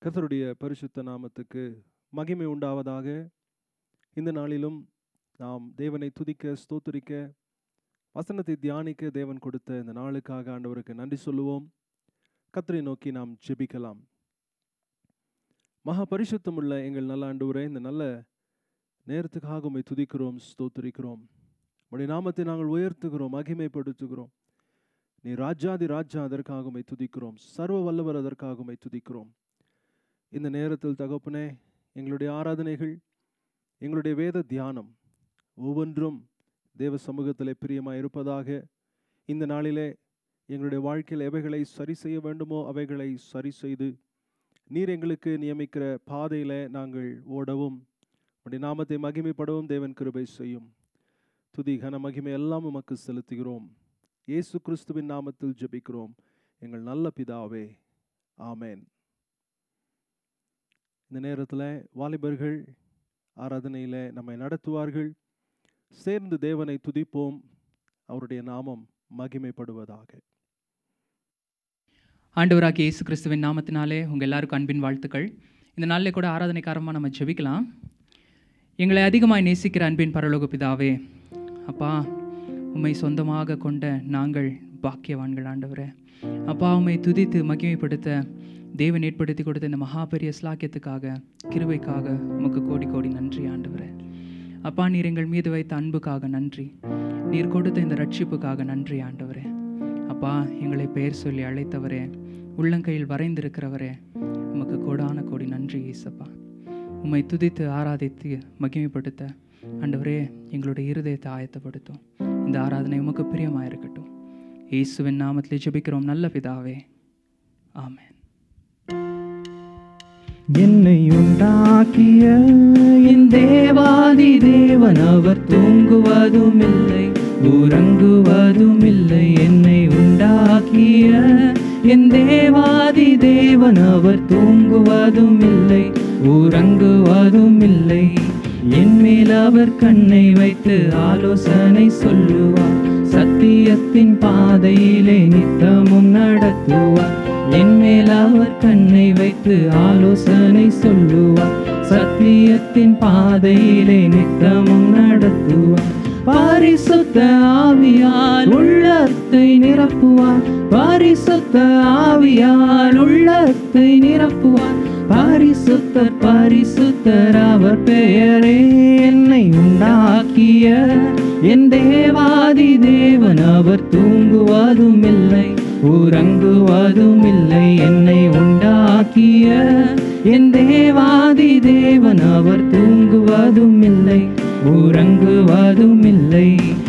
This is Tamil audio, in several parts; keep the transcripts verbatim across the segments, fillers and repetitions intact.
கர்த்தருடைய பரிசுத்த நாமத்துக்கு மகிமை உண்டாவதாக. இந்த நாளிலும் நாம் தேவனை துதிக்க, ஸ்தோத்திரிக்க, வசனத்தை தியானிக்க தேவன் கொடுத்த இந்த நாளுக்காக ஆண்டவருக்கு நன்றி சொல்லுவோம். கர்த்தரை நோக்கி நாம் ஜெபிக்கலாம். மகா பரிசுத்தமுள்ள எங்கள் நல்ல ஆண்டவரே, இந்த நல்ல நேரத்துக்காக உம்மை துதிக்கிறோம், ஸ்தோத்திரிக்கிறோம். உம்முடைய நாமத்தை நாங்கள் உயர்த்துகிறோம், மகிமைப்படுத்துகிறோம். நீ ராஜாதி ராஜா, அதற்காக உம்மை துதிக்கிறோம். சர்வ வல்லவர், அதற்காக உம்மை துதிக்கிறோம். இந்த நேரத்தில் தகப்பனே, எங்களுடைய ஆராதனைகள், எங்களுடைய வேத தியானம் ஒவ்வொன்றும் தேவ சமூகத்திலே பிரியமாக இருப்பதாக. இந்த நாளிலே எங்களுடைய வாழ்க்கையில் எவைகளை சரி செய்ய வேண்டுமோ அவைகளை சரி செய்து நீர் எங்களுக்கு நியமிக்கிற பாதையில் நாங்கள் ஓடவும் உம்முடைய நாமத்தை மகிமைப்படவும் தேவன் கிருபை செய்யும். துதி கன மகிமை எல்லாம் உமக்கு செலுத்துகிறோம். இயேசு கிறிஸ்துவின் நாமத்தில் ஜெபிக்கிறோம் எங்கள் நல்ல பிதாவே, ஆமேன். இந்த நேரத்தில் வாலிபர்கள் ஆராதனையில் நம்மை நடத்துவார்கள். சேர்ந்து தேவனை துதிப்போம், அவருடைய நாமம் மகிமைப்படுவதாக. ஆண்டவராகிய இயேசு கிறிஸ்துவின் நாமத்தினாலே உங்கள் எல்லாருக்கும் அன்பின் வாழ்த்துக்கள். இந்த நாளில் கூட ஆராதனைக்காரமாக நம்ம ஜெபிக்கலாம். எங்களை அதிகமாக நேசிக்கிற அன்பின் பரலோக பிதாவே, அப்பா, உம்மை சொந்தமாக கொண்ட நாங்கள் பாக்கியவான்கள். ஆண்டவரே, அப்பா, உம்மை துதித்து மகிமைப்படுத்த தேவன் ஏற்படுத்தி கொடுத்த இந்த மகாபெரிய ஸ்லாக்கியத்துக்காக, கிருபைக்காக உமக்கு கோடி கோடி நன்றி. ஆண்டவரே, அப்பா, நீர் எங்கள் மீது வைத்த அன்புக்காக நன்றி. நீர் கொடுத்த இந்த ரட்சிப்புக்காக நன்றி. ஆண்டவரே, அப்பா, எங்களை பெயர் சொல்லி அழைத்தவரே, உள்ளங்கையில் வரைந்திருக்கிறவரே, உமக்கு கோடான கோடி நன்றி. இயேசப்பா, உம்மை துதித்து ஆராதித்து மகிமைப்படுத்த ஆண்டவரே எங்களுடைய இருதயத்தை ஆயத்தப்படுத்தும். இந்த ஆராதனை உமக்கு பிரியமாக இருக்கட்டும். இயேசுவின் நாமத்தில் ஜெபிக்கிறோம் நல்ல பிதாவே, ஆமென். என்னை உண்டாக்கிய என் தேவாதி தேவன், அவர் தூங்குவதும் இல்லை, உறங்குவதும் இல்லை. என்னை உண்டாக்கிய என் தேவாதி தேவன், அவர் தூங்குவதும் இல்லை, உறங்குவதும் இல்லை. என் மேல் அவர் கண்ணை வைத்து ஆலோசனை சொல்லுவார், சத்தியத்தின் பாதையிலே நித்தமும் நடத்துவார். என் மேல் அவர் கண்ணை வைத்து ஆலோசனை சொல்லுவார், சத்தியத்தின் பாதையிலே நித்தமும் நடத்துவார். பரிசுத்த ஆவியால் உள்ளத்தை நிரப்புவார், பரிசுத்த ஆவியால் உள்ளத்தை நிரப்புவார். பரிசுத்தர் பரிசுத்தர் அவர் பெயரே. என்னை உண்டாக்கிய என் தேவாதி தேவன், அவர் தூங்குவதும் இல்லை, உறங்குவதும் இல்லை. என்னை உண்டாக்கிய என் தேவாதி தேவன், அவர் தூங்குவதும் இல்லை, உறங்குவதும் இல்லை.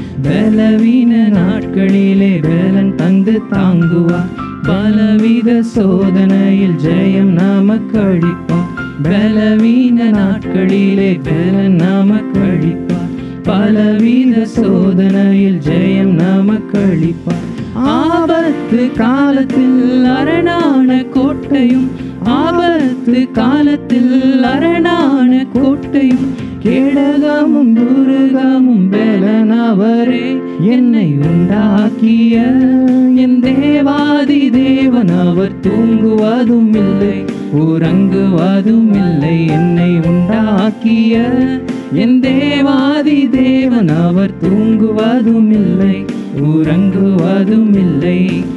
பலவீன நாட்களிலே பலன் தந்து தாங்குவார், பலவித சோதனையில் ஜெயம் நமக்கு அளிப்பார். பலவீன நாட்களிலே பலன் நமக்கு அளிப்பார், பலவித சோதனையில் ஜெயம் நமக்கு அளிப்பார். ஆபத்து காலத்தில் அரணான கோட்டையும், ஆபத்து காலத்தில் அரணான கோட்டையும், கேடகமும் துருகமும் பலனவரே. என்னை உண்டாக்கிய என் தேவாதி தேவன், அவர் தூங்குவதும் இல்லை, உறங்குவதும் இல்லை. என்னை உண்டாக்கிய என் தேவாதி தேவன், அவர் தூங்குவதும் இல்லை, உறங்குவதும் இல்லை.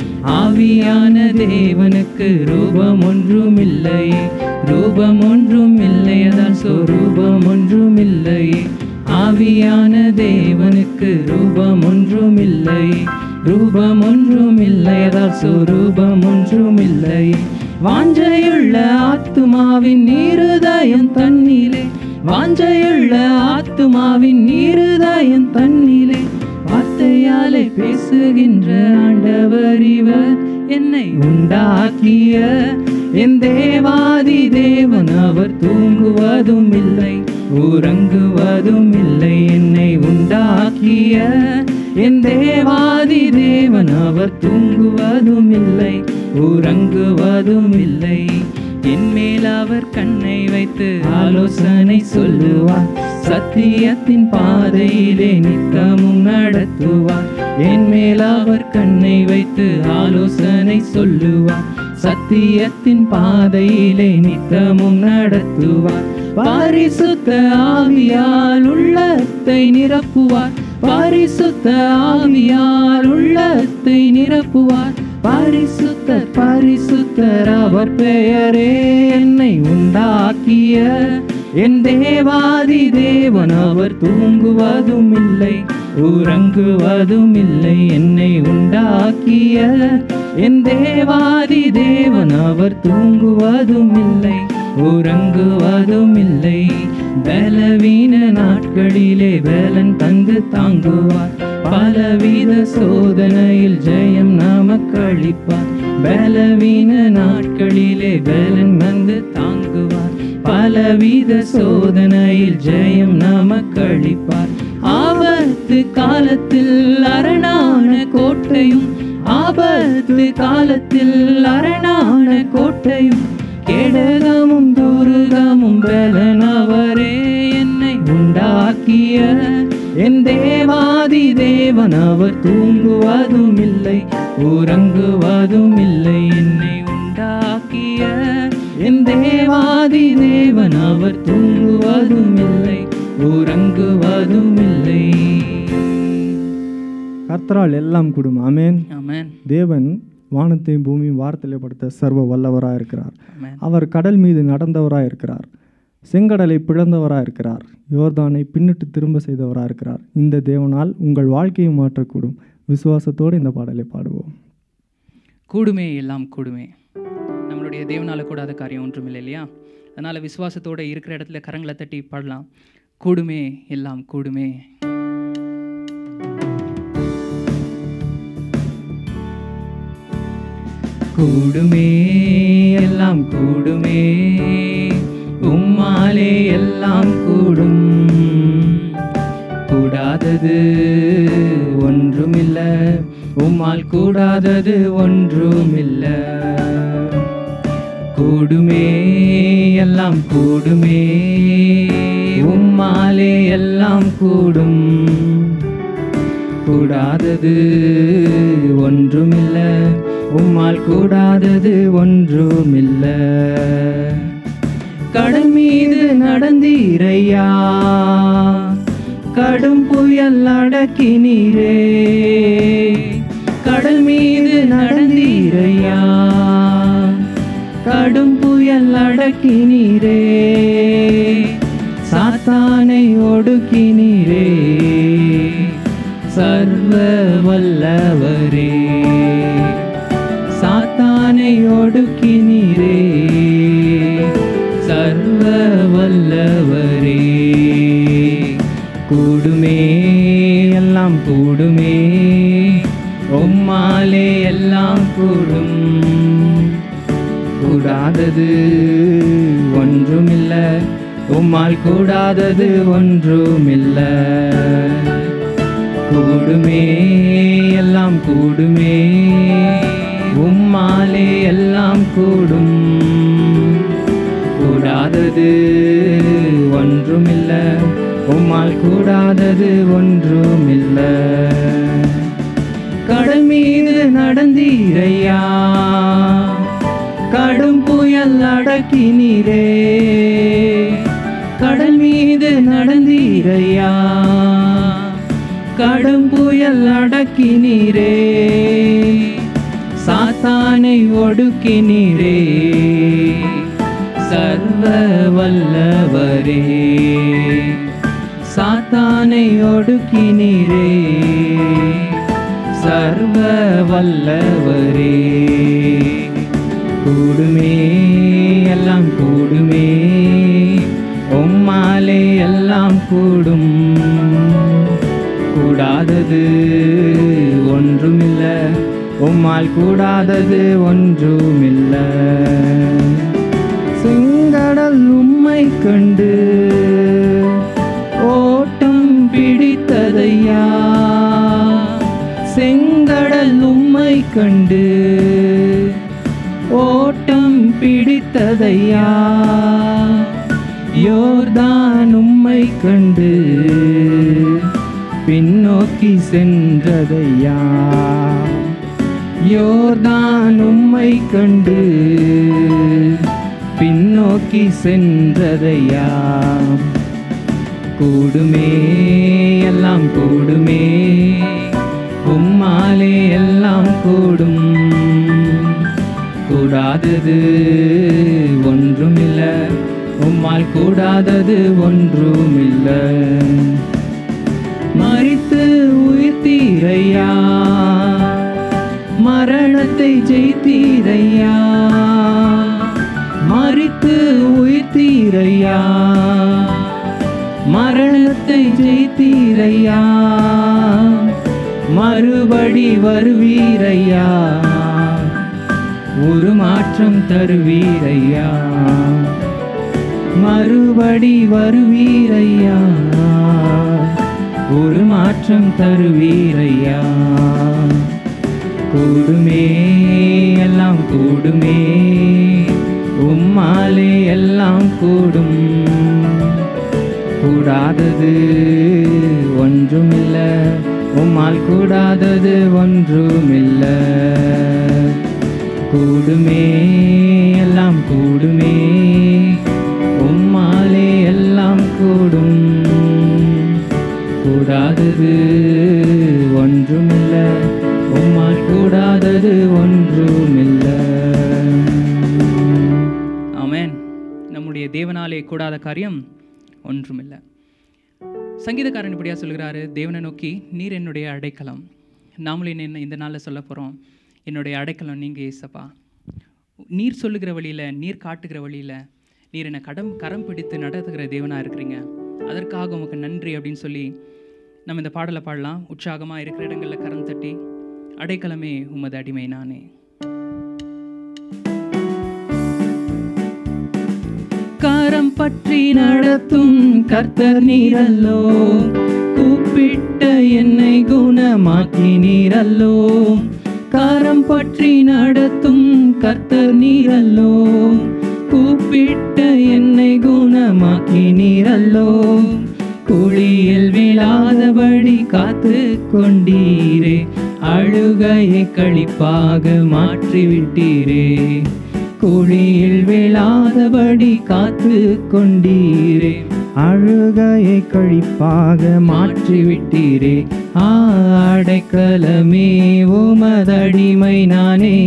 ஆவியான தேவனுக்கு ரூபம் ஒன்றும் இல்லை, ரூபம் ஒன்றும் இல்லை, அதால் சொரூபம் ஒன்றும் இல்லை. ஆவியான தேவனுக்கு ரூபம் ஒன்றும் இல்லை, ரூபம் ஒன்றும் இல்லை, அதால் சொரூபம் ஒன்றும் இல்லை. வாஞ்சையுள்ள ஆத்துமாவின் இருதயம் தன்னிலே, வாஞ்சையுள்ள ஆத்துமாவின் இருதயம் தன்னிலே, வார்த்தையாலே பேசுகின்ற ஆண்டவர் இவர். என்னை உண்டாக்கிய என் தேவாதி தேவன், அவர் தூங்குவதும் இல்லை, உறங்குவதும் இல்லை. என்னை உண்டாக்கிய என் தேவாதி தேவன், அவர் தூங்குவதும் இல்லை, உறங்குவதும் இல்லை. என் மேல் அவர் கண்ணை வைத்து ஆலோசனை சொல்லுவார், சத்தியத்தின் பாதையிலே நித்தமும் நடத்துவார். என் மேல் அவர் கண்ணை வைத்து ஆலோசனை சொல்லுவார், சத்தியத்தின் பாதையிலே நித்தமும் நடத்துவார். பரிசுத்த ஆவியால் உள்ளத்தை நிரப்புவார். பரிசுத்த ஆவியால் உள்ளத்தை நிரப்புவார். பரிசுத்தர் பரிசுத்தர் அவர் பெயரே. என்னை உண்டாக்கிய என் தேவாதி தேவன் அவர் தூங்குவதும் இல்லை உறங்குவதும் இல்லை. என்னை உண்டாக்கிய என் தேவாதி தேவன் அவர் தூங்குவதும் இல்லை உறங்குவதும் இல்லை. பலவீன நாட்களிலே பலன் தந்து தாங்குவார். பலவித சோதனையில் ஜெயம் நமக்கு அளிப்பார். பலவீன நாட்களிலே பலன் வந்து தாங்குவார். பலவித சோதனையில் ஜெயம் நமக்கு அளிப்பார். ஆபத்து காலத்தில் அரணான கோட்டையும் ஆபத்து காலத்தில் அரணான கோட்டையும் கேடகமும் துருகமும் பலனவரே. என்னை உண்டாக்கிய என் தேவாதி தேவன் அவர் தூங்குவதும் இல்லை உறங்குவதும் இல்லை. என்னை உண்டாக்கிய என் தேவாதி தேவன் அவர் தூங்குவதும் இல்லை உறங்குவதும் இல்லை. கர்த்தரால் எல்லாம் கூடும். ஆமென். ஆமென். தேவன் வானத்தையும் பூமியும் வார்த்தையிலே படுத்த சர்வ வல்லவராக இருக்கிறார். ஆமென். அவர் கடல் மீது நடந்தவராக இருக்கிறார். செங்கடலை பிளந்தவராக இருக்கிறார். யோர்தானை பின்னிட்டு திரும்ப செய்தவராக இருக்கிறார். இந்த தேவனால் உங்கள் வாழ்க்கையை மாற்றக்கூடும். விசுவாசத்தோடு இந்த பாடலை பாடுவோம். கூடுமே எல்லாம் கூடுமே. நம்மளுடைய தேவனால் கூடாத காரியம் ஒன்றும் இல்லை இல்லையா? அதனால் விசுவாசத்தோடு இருக்கிற இடத்துல கரங்களை தட்டி பாடலாம். கூடுமே எல்லாம் கூடுமே. கூடுமே எல்லாம் கூடுமே உம்மாலே எல்லாம் கூடும். கூடாதது ஒன்றுமில்ல உம்மால் கூடாதது ஒன்றுமில்ல. கூடுமே எல்லாம் கூடுமே உம்மாலே எல்லாம் கூடும். கூடாதது ஒன்றுமில்ல உம்மால் கூடாதது ஒன்றுமில்ல. கடல் மீது நடந்தீரையா கடும் புயல் அடக்கினீரே. கடல் மீது நடந்தீரையா கடும் புயல் அடக்கினீரே. சாத்தானை ஒடுக்கினீரே சர்வ வல்லவரே. சாத்தானை ஒடுக்கினீரே சர்வ வல்லவரே. கூடுமே எல்லாம் கூடுமே உம்மாலே எல்லாம் கூடும். கூடாதது ஒன்றுமில்ல உம்மால் கூடாதது ஒன்றுமில்ல. கூடுமே எல்லாம் கூடுமே உம்மாலே எல்லாம் கூடும். கூடாதது ஒன்றுமில்ல உம்மால் கூடாதது ஒன்றுமில்ல. கடல் மீது நடந்தீரையா கடும் புயல் அடக்கினீரே. கடல் மீது நடந்தீரையா கடும் புயல் அடக்கினீரே. சாத்தானை ஒடுக்கினீரே சர்வ வல்லவரே. சாத்தானை ஒடுக்கினீரே சர்வ வல்லவரே. கூடுமே எல்லாம் கூடுமே உம்மாலே எல்லாம் கூடும். கூடாதது ஒன்றுமில்ல உம்மால் கூடாதது ஒன்றுமில்ல. செங்கடல் உம்மை கண்டு ஓட்டம் பிடித்ததையா. செங்கடல் உம்மை கண்டு ஓட்டம் பிடித்ததையா. யோர்தான் உம்மை கண்டு பின்னோக்கி சென்றதையா. யோர்தான் உம்மை கண்டு பின்னோக்கி சென்றதையா. கூடுமே எல்லாம் கூடுமே, உம்மாலே எல்லாம் கூடும். கூடாதது ஒன்றுமில்ல, உம்மால் கூடாதது ஒன்றுமில்ல. மரித்து உயிர்த்தீரையா, மரணத்தை ஜெயித்தீரையா. மரித்து உயிர்த்தீரையா, மரணத்தை ஜெயித்தீரையா. மறுபடி வருவீரையா, ஒரு மாற்றம் தருவீரையா. மறுபடி வருவீரையா, ஒரு மாற்றம் தருவீரையா. கூடுமே எல்லாம் கூடுமே, உம்மாலே எல்லாம் கூடும். கூடாதது ஒன்றுமில்ல, உம்மால் கூடாதது ஒன்றுமில்ல. கூடுமே எல்லாம் கூடுமே, உம்மாலே எல்லாம் கூடும். கூடாதது ஒன்றுமில்ல, உம்மால் கூடாதது ஒன்றுமில்ல. ஆமென். நம்முடைய தேவனாலே கூடாத காரியம் ஒன்றுமில்லை. சங்கீதக்காரன் இப்படியா சொல்கிறாரு, தேவனை நோக்கி நீர் என்னுடைய அடைக்கலம். நாமளும் என்ன இந்த நாளில் சொல்ல போகிறோம், என்னுடைய அடைக்கலம் நீங்கள் ஏசப்பா. நீர் சொல்லுகிற வழியில், நீர் காட்டுகிற வழியில் நீர் என்னை கடம் கரம் பிடித்து நடத்துகிற தேவனாக இருக்கிறீங்க. அதற்காக உமக்கு நன்றி அப்படின்னு சொல்லி நம்ம இந்த பாடலை பாடலாம். உற்சாகமாக இருக்கிற இடங்களில் கரம் தட்டி, அடைக்கலமே உமது அடிமை நானே. கரம் பற்றி நடத்தும் கர்த்தர் நீரல்லோ, கூப்பிட்ட என்னை குணமாக்கி நீரல்லோ. கரம் பற்றி நடத்தும் கர்த்தர் நீரல்லோ, கூப்பிட்ட என்னை குணமாக்கி நீரல்லோ. குழியில் விழாதபடி காத்து கொண்டீரே, அழுகையை களிப்பாக மாற்றிவிட்டீரே. குழியில் விழாதபடி காத்து கொண்டீரே, அழுகையை கழிப்பாக மாற்றிவிட்டீரே. அடைக்கலமே உமதடிமை நானே,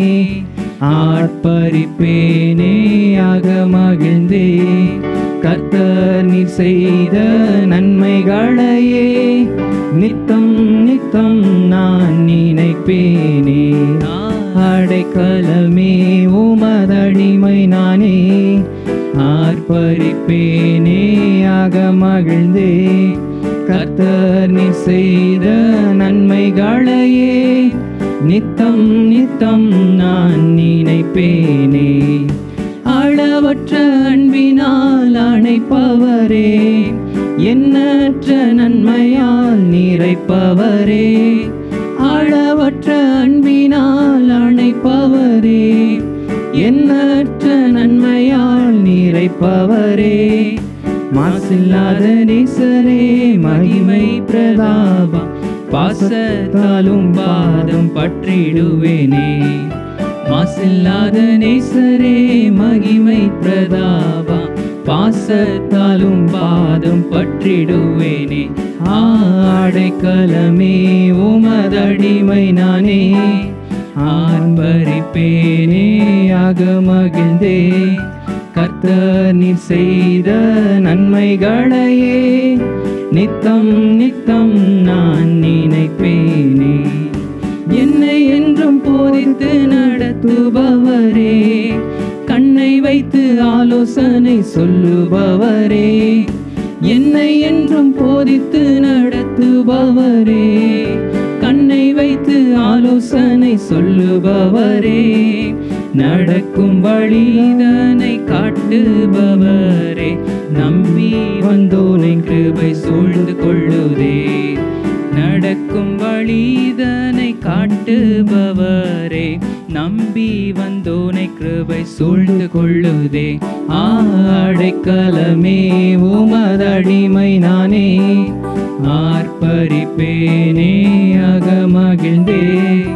ஆர்ப்பரிப்பேனே ஆக மகிழ்ந்தே. கர்த்தர் நீர் செய்த நன்மைகளையே நித்தம் நித்தம் நான் நினைப்பேனே. அடைக்கலமே உமதடிமை நானே, ஆர்ப்பரிப்பேனே ஆக மகிழ்ந்தே. கர்த்தர் நீர் செய்த நன்மைகளையே நித்தம் நித்தம் நான் நினைப்பேனே. அளவற்ற அன்பினால் அணைப்பவரே, எண்ணற்ற நன்மையால் நிறைப்பவரே. அளவற்ற அன்பினால் அணைப்பவரே, எண்ணற்ற நன்மையால் நிறைப்பவரே. மாசில்லாத நேசரே, மகிமை பிரதாபம் பாசத்தாலும் பாதம் பற்றிடுவேனே. மாசில்லாத நேசரே, மகிமை பிரதாபம் பாசத்தாலும் பாதம் பற்றிடுவேனே. அடைக்கலமே உமதடிமை நானே, ஆர்ப்பரிப்பேனே ஆக மகிழ்ந்தே. கர்த்தர் நீர் செய்த நன்மைகளையே நித்தம் நித்தம் நான் நினைப்பேனே. என்னை என்றும் போதித்து நடத்துபவரே, கண்ணை வைத்து ஆலோசனை சொல்லுபவரே. என்னை என்றும் போதித்து நடத்துபவரே, கண்ணை வைத்து ஆலோசனை சொல்லுபவரே. நடக்கும் வழிதனை காட்டுபவரே, நம்பி வந்தோனை கிருபை சூழ்ந்து கொள்ளுதே. நடக்கும் வழிதனை காட்டுபவரே, நம்பி வந்தோனை கிருபை சூழ்ந்து கொள்ளுதே. அடைக்கலமே உமதடிமை நானே, ஆர்ப்பரிப்பேனே ஆக மகிழ்ந்தே.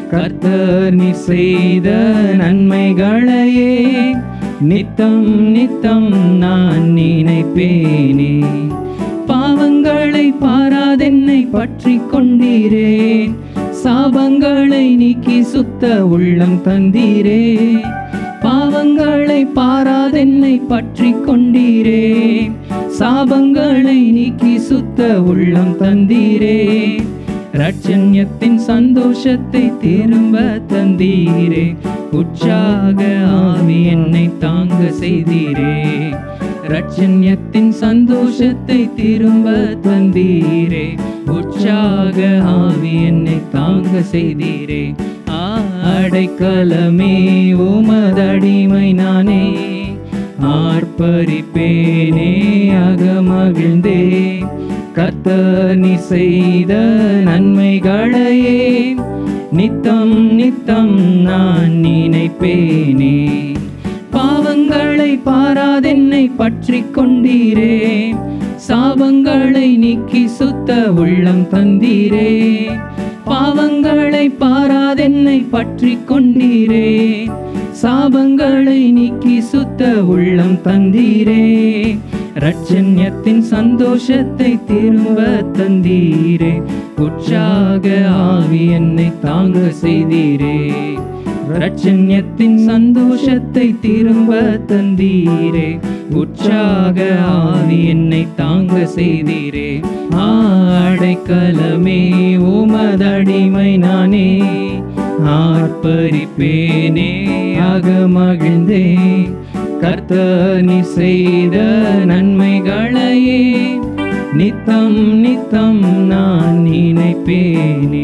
கர்த்தர் நீர் செய்த நன்மைகளையே நித்தம் நித்தம் நான் நினைப்பேனே. பாவங்களை பாராதென்னை பற்றி கொண்டீரே, சாபங்களை நீக்கி சுத்த உள்ளம் தந்தீரே. பாவங்களை பாராதென்னை பற்றி கொண்டீரே, சாபங்களை நீக்கி சுத்த உள்ளம் தந்தீரே. ரட்சண்யத்தின் சந்தோஷத்தை திரும்ப தந்தீரே, உற்சாக ஆவி என்னை தாங்க செய்தீரே. ரட்சண்யத்தின் சந்தோஷத்தை திரும்ப தந்தீரே, உற்சாக ஆவி என்னை தாங்க செய்தீரே. அடைக்கலமே உமதடிமை நானே, ஆர்ப்பரிப்பேனே அகமகிழ்ந்தே. கர்த்தர் நீர் செய்த நன்மைகளையே நித்தம் நித்தம் நான் நினைப்பேனே. பாவங்களை பாராதென்னை பற்றி கொண்டீரே, சாபங்களை நீக்கி சுத்த உள்ளம் தந்தீரே. பாவங்களை பாராதென்னை பற்றி கொண்டீரே, சாபங்களை நீக்கி சுத்த உள்ளம் தந்தீரே. ரட்சண்யத்தின் சந்தோஷத்தை திரும்ப தந்தீரே, உற்சாக ஆவி என்னை தாங்க செய்தீரே. ரட்சண்யத்தின் சந்தோஷத்தை திரும்ப தந்தீரே, உற்சாக ஆவி என்னை தாங்க செய்தீரே. அடைக்கலமே உமதடிமை நானே, ஆர்ப்பரிப்பேனே அகமகிழ்ந்தே. கர்த்தர் நீர் செய்த நன்மைகளையே நித்தம் நித்தம் நான் நினைப்பேனே.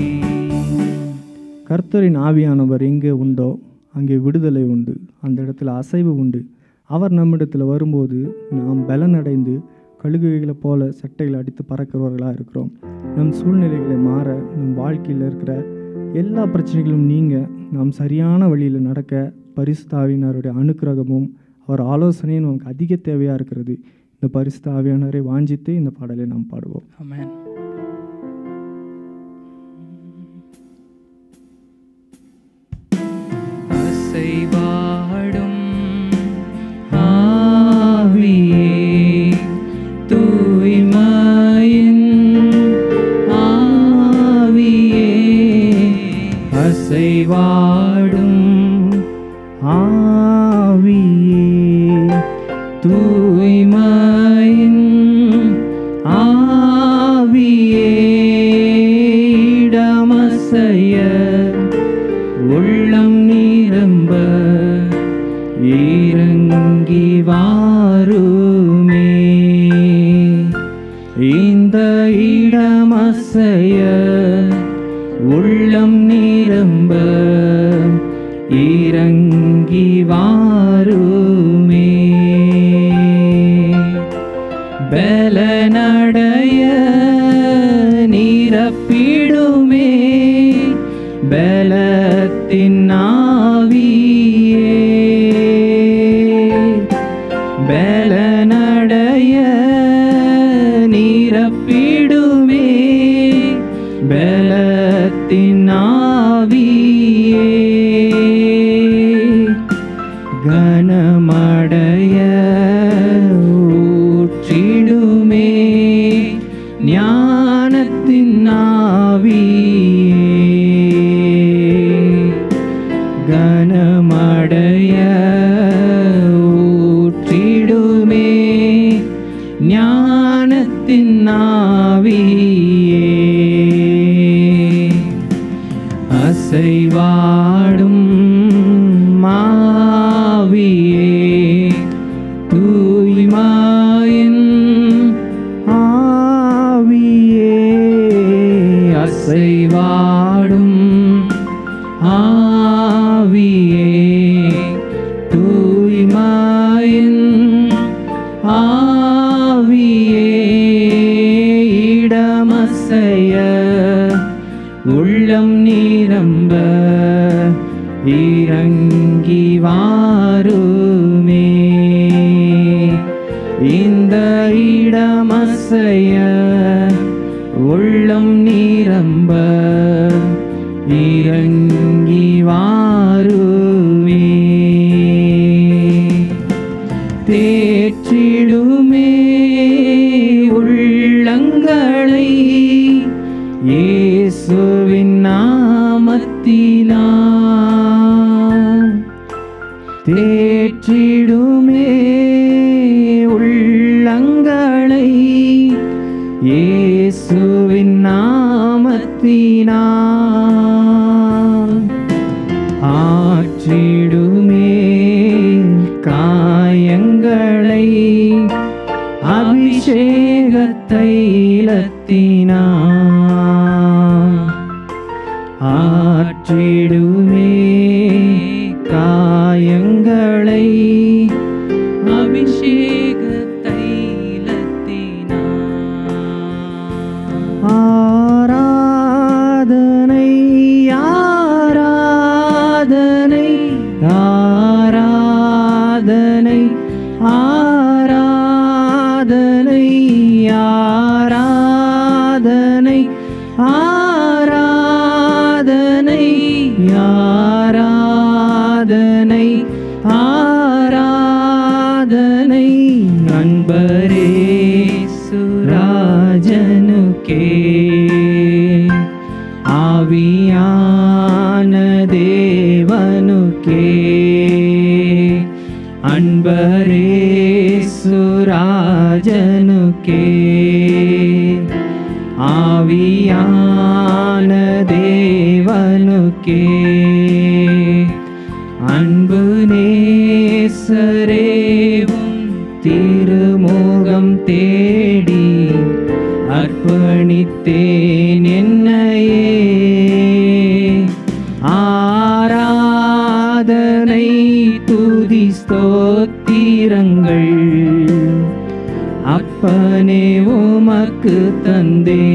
கர்த்தரின் ஆவியானவர் எங்கே உண்டோ அங்கே விடுதலை உண்டு, அந்த இடத்துல அசைவு உண்டு. அவர் நம்மிடத்தில் வரும்போது நாம் பலனடைந்து கழுகுகளை போல சட்டைகளை அடித்து பறக்கிறவர்களாக இருக்கிறோம். நம் சூழ்நிலைகளை மாற, நம் வாழ்க்கையில் இருக்கிற எல்லா பிரச்சனைகளும் நீங்க, நாம் சரியான வழியில் நடக்க பரிசுத்த ஆவியானவருடைய அனுக்கிரகமும் அவர் ஆலோசனையும் நமக்கு அதிக தேவையாக இருக்கிறது. இந்த பரிசுத்த ஆவியானவரை வாஞ்சித்து இந்த பாடலை நாம் பாடுவோம். ஆமென். அசைவாடும் ஆவியே, தூய்மையின் ஆவியே, அசைவாடும் ஆவியே, தூய்மையின் ஆவியே, இடமசைய உள்ளம் நிரம்ப இறங்கி வாருமே. இந்த இடமசைய உள்ளம் நிரம்ப இறங்கி வாருமே. பலனடைய நிரப்பிடுமே பலத்தின் ஆவியே. பலனடைய நிரப்பிடுமே பலத்தின் ஆவியே. கனமடைய ஊற்றிடுமே ஞானத்தின் ஆவியே. கனமடைய ஊற்றிடுமே ஞானத்தின் ஆவியே. அசைவாடும் ஆவியே, தூய்மையின் ஆவியே, அசைவாடும் ஆவியே, தூய்மையின் ஆவியே, இடமசைய உள்ளம் நிரம்ப இறங்கி வாருமே. இந்த இடமசைய உள்ளம் நிரம்ப இறங்கி வாருமே. தேற்றிடுமே உள்ளங்களை இயேசுவின் நாமத்தினால். தேற்றிடுமே உள்ளங்களை இயேசுவின் நாமத்தினால். ஆற்றிடுமே காயங்களை அபிஷேக தைலத்தினால். ஆற்றிடுமே காயங்களை அபிஷேக தைலத்தினால். ஆராதனை ஆராதனை ஆராதனை ஆராதனை ஆராதனை ஆராதனை ஆராதனை ஆராதனை அன்பரே சுராஜனுக்கே ஆவியான தேவனுக்கே. அன்பரே சுராஜனுக்கே ஆவியான தேவனுக்கே. அன்பு நேசரேவும் திருமுகம் தேடி அர்ப்பணித்தேன் என்னையே. ஆராதனை துதி ஸ்தோத்திரங்கள் அப்பனே உமக்கு தந்தே.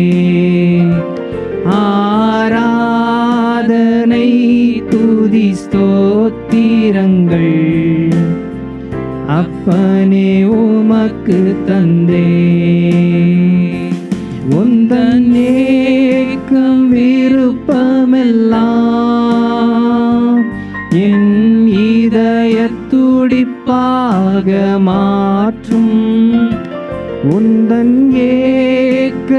ஆராதனை துதி ஸ்தோத்திரங்கள் அப்பனே உமக்கு தந்தே. உந்தன் ஏக்கம் விருப்பமெல்லாம் என் இதயத் துடிப்பாக மாற்றும். உந்தன் ஏக்க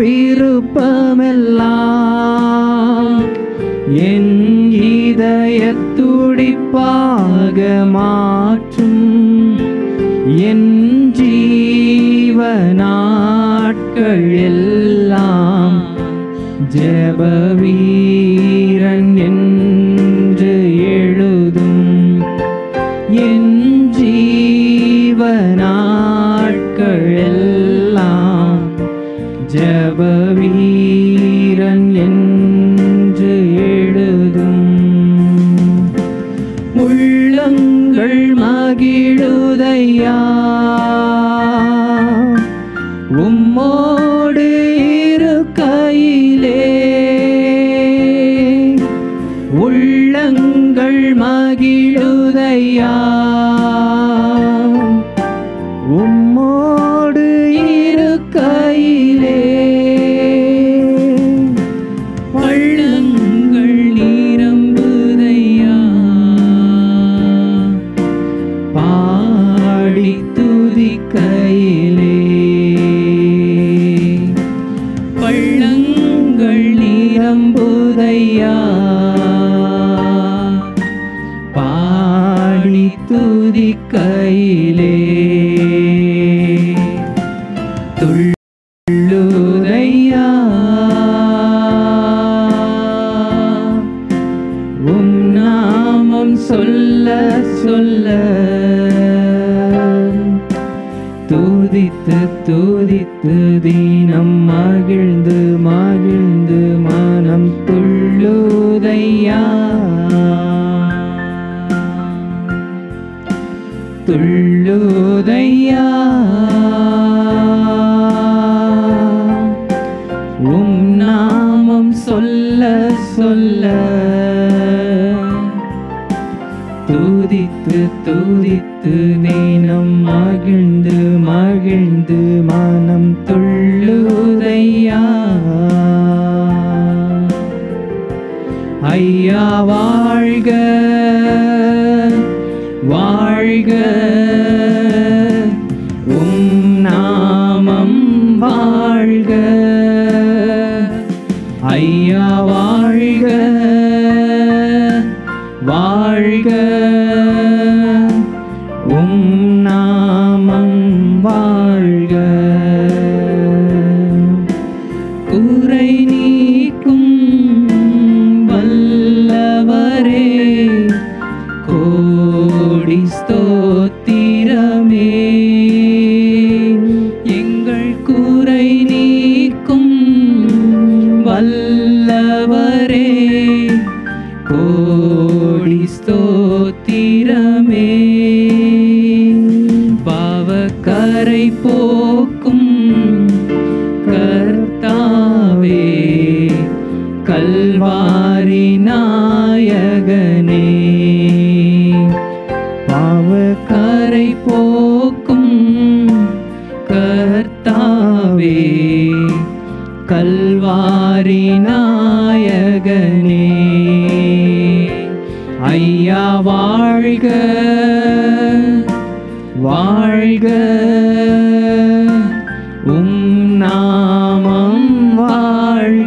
விருப்பமெல்லாம் என் இதயத் துடிப்பாக மாற்றும். என் ஜீவ நாட்கள் எல்லாம் ஜெப வீரன் என்று எழுதும். என் ஜீவ நாட்கள் எல்லாம் ஜெப வீரன் என்று எழுதும். உள்ளங்கள் மகிழுதையா உம்மோடு இருக்கையிலே. உள்ளங்கள் மகிழுதையா உம்மோடு இருக்கையிலே. பள்ளங்கள் நிரம்புதையா பாடி துதிக்கையிலே. பள்ளங்கள் நிரம்புதையா பாடி துதிக்கையிலே. துள்ளுதையா உம் நாமம் சொல்ல சொல்ல. துதித்து துதித்து தினம் மகிழ்ந்து மகிழ்ந்து மனம் துள்ளுதையா. துள்ளுதையா உம் நாமம் சொல்ல சொல்ல. துதித்து துதித்து தினம் மகிழ்ந்து மகிழ்ந்து மனம் துள்ளுதையா. ஐயா வாழ்க வாழ்க, உம் நாமம் வாழ்க. ஐயா வாழ்க வாழ்க, உம் நாமம் வாழ்க. குறை நீக்கும் வல்லவரே, கோடி ஸ்தோத்திரமே. எங்கள் குறை நீக்கும் வல்லவரே, கோடி ஸ்தோத்திரமே. பாவக்கரை போக்கும் கர்த்தாவே, கல்வாரி நாயகனே. பாவக்கரை போக்கும் கர்த்தாவே, கல்வாரி நாயகனே. ஐயா வாழ்க வாழ்க, உம் நாமம் வாழ்க.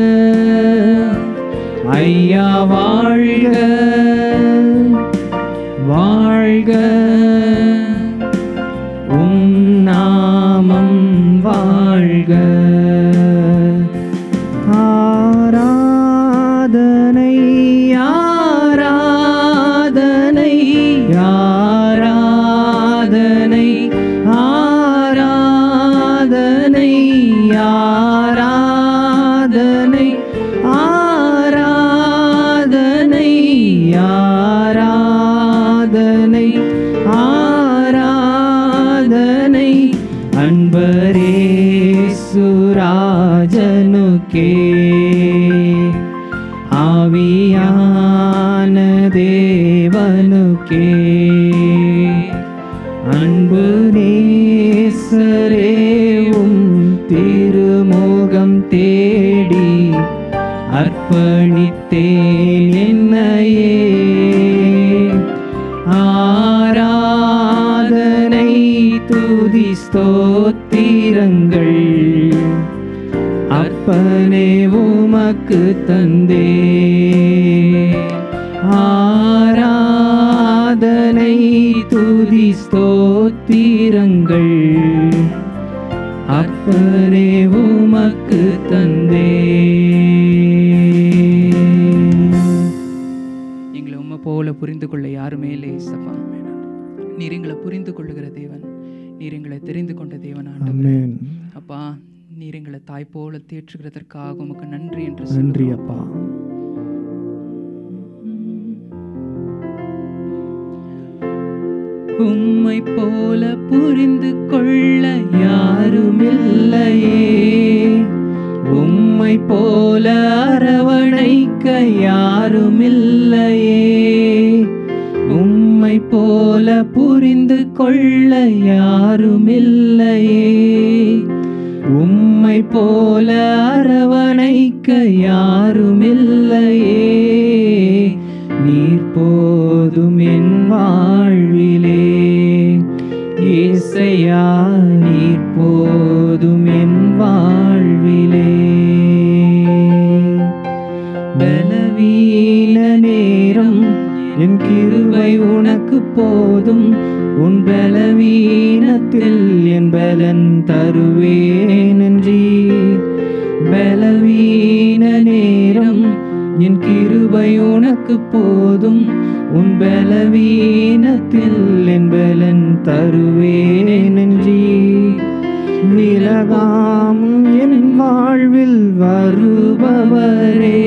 ஐயா வாழ்க வாழ்க, உம் நாமம் வாழ்க. ஆராதனை ஆராதனை ஆராதனை ஆராதனை ஆராதனை ஆராதனை ஆராதனை ஆராதனை அன்பரேசுராஜனுக்கே. ஆவியான தேவனுக்கே, அன்பு நேசரேவும் திருமுகம் தேடி அர்ப்பணித்தேன் என்னையே. ஆராதனை துதி ஸ்தோத்திரங்கள் அர்ப்பணே உமக்கு தந்தே. ஆராதனை துதி ஸ்தோத்திரங்கள் அர்ப்பணே உமக்கு தந்தே. எங்களை உம்மை போல புரிந்து கொள்ள யாருமே இல்லை இயேசப்பா. நீர் எங்களை புரிந்து கொள்ளுகிற தேவன், நீர் எங்களை தெரிந்து கொண்ட தேவன் ஆண்டவரே. அப்பா, நீர் எங்களை தாய் போல தேற்றுகிறதற்காக உமக்கு நன்றி என்று நன்றி அப்பா. உம்மை போல புரிந்து கொள்ள யாருமில்லையே, உம்மை போல அரவணைக்க யாருமில்லையே. உம்மை போல புரிந்து கொள்ள யாருமில்லையே, உம்மை போல அரவணைக்க யாருமில்லையே. நீர் போதும் என் வாழ்விலே இயேசையா, நீர் போதும் என் வாழ்விலே. பலவீன நேரம் என் கிருபை உனக்கு போதும், உன் பலவீனத்தில் என் பலன் தருவேன் என்றீர். பலவீன நேரம் என் கிருபை உனக்கு போதும், உன் பலவீனத்தில் என் பலன் தருவேன் என்றீர். விலகாம் என் வாழ்வில் வருபவரே,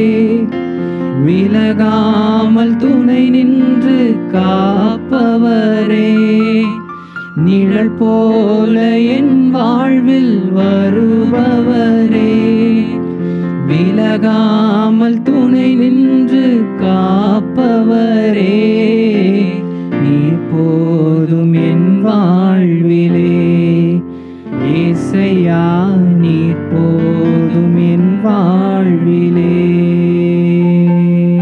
விலகாமல் துணை நின்று காப்பவரே. நிழல் போல என் வாழ்வில் வருபவரே, விலகாமல் துணை நின்று காப்பவரே. நீர் போதும் என் வாழ்விலே இயேசையா, நீர் போதும் என் வாழ்விலே.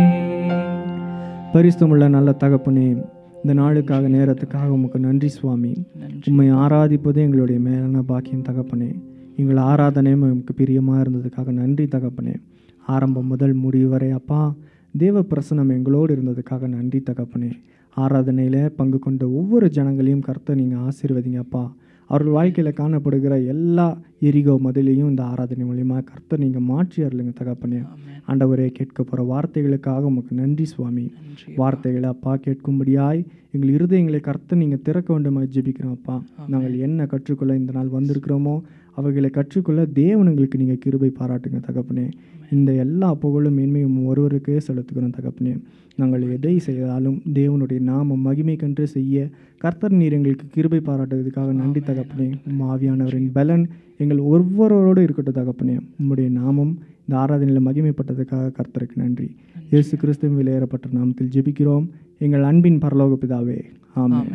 பரிசுத்தமுள்ள நல்ல தகப்பனே, இந்த நாளுக்காக நேரத்துக்காக உமக்கு நன்றி சுவாமி. உம்மை ஆராதிப்பதே எங்களுடைய மேலான பாக்கியம் தகப்பனே. எங்கள் ஆராதனையும் உமக்கு பிரியமாக இருந்ததுக்காக நன்றி தகப்பனே. ஆரம்பம் முதல் முடிவு வரை அப்பா தேவ பிரசனம் எங்களோடு இருந்ததுக்காக நன்றி தகப்பனே. ஆராதனையில் பங்கு கொண்ட ஒவ்வொரு ஜனங்களையும் கர்த்தர் நீங்கள் ஆசீர்வதிங்க அப்பா. அவர்கள் வாழ்க்கையில் காணப்படுகிற எல்லா எரிகோ மதிலையும் இந்த ஆராதனை மூலியமாக கர்த்தர் நீங்கள் மாற்றி அருளுங்க தகப்பனே. ஆண்டவரே, கேட்க போகிற வார்த்தைகளுக்காக உமக்கு நன்றி சுவாமி. வார்த்தைகளை அப்பா கேட்கும்படியாய் எங்கள் இருதயங்களை கர்த்தர் நீங்கள் திறக்க வேண்டுமா ஜெபிக்கிறோம் அப்பா. நாங்கள் என்ன கற்றுக்கொள்ள இந்த நாள் வந்திருக்கிறோமோ அவைகளை கற்றுக்கொள்ள தேவனுங்களுக்கு நீங்கள் கிருபை பாராட்டுங்க தகப்பனே. இந்த எல்லா புகழும் மேன்மையும் ஒருவருக்கே செலுத்துக்கிறோம் தகப்பனே. நாங்கள் எதை செய்தாலும் தேவனுடைய நாமம் மகிமை கன்று செய்ய கர்த்தர் நீர் எங்களுக்கு கிருபை பாராட்டுவதற்காக நன்றி தகப்பனே. உம் ஆவியானவரின் பலன் எங்கள் ஒவ்வொருவரோடு இருக்கட்டும் தகப்பனே. உம்முடைய நாமம் இந்த ஆராதனையில் மகிமைப்பட்டதுக்காக கர்த்தருக்கு நன்றி. இயேசு கிறிஸ்துவின் விலையேறப்பட்ட நாமத்தில் ஜெபிக்கிறோம் எங்கள் அன்பின் பரலோக பிதாவே, ஆமென்.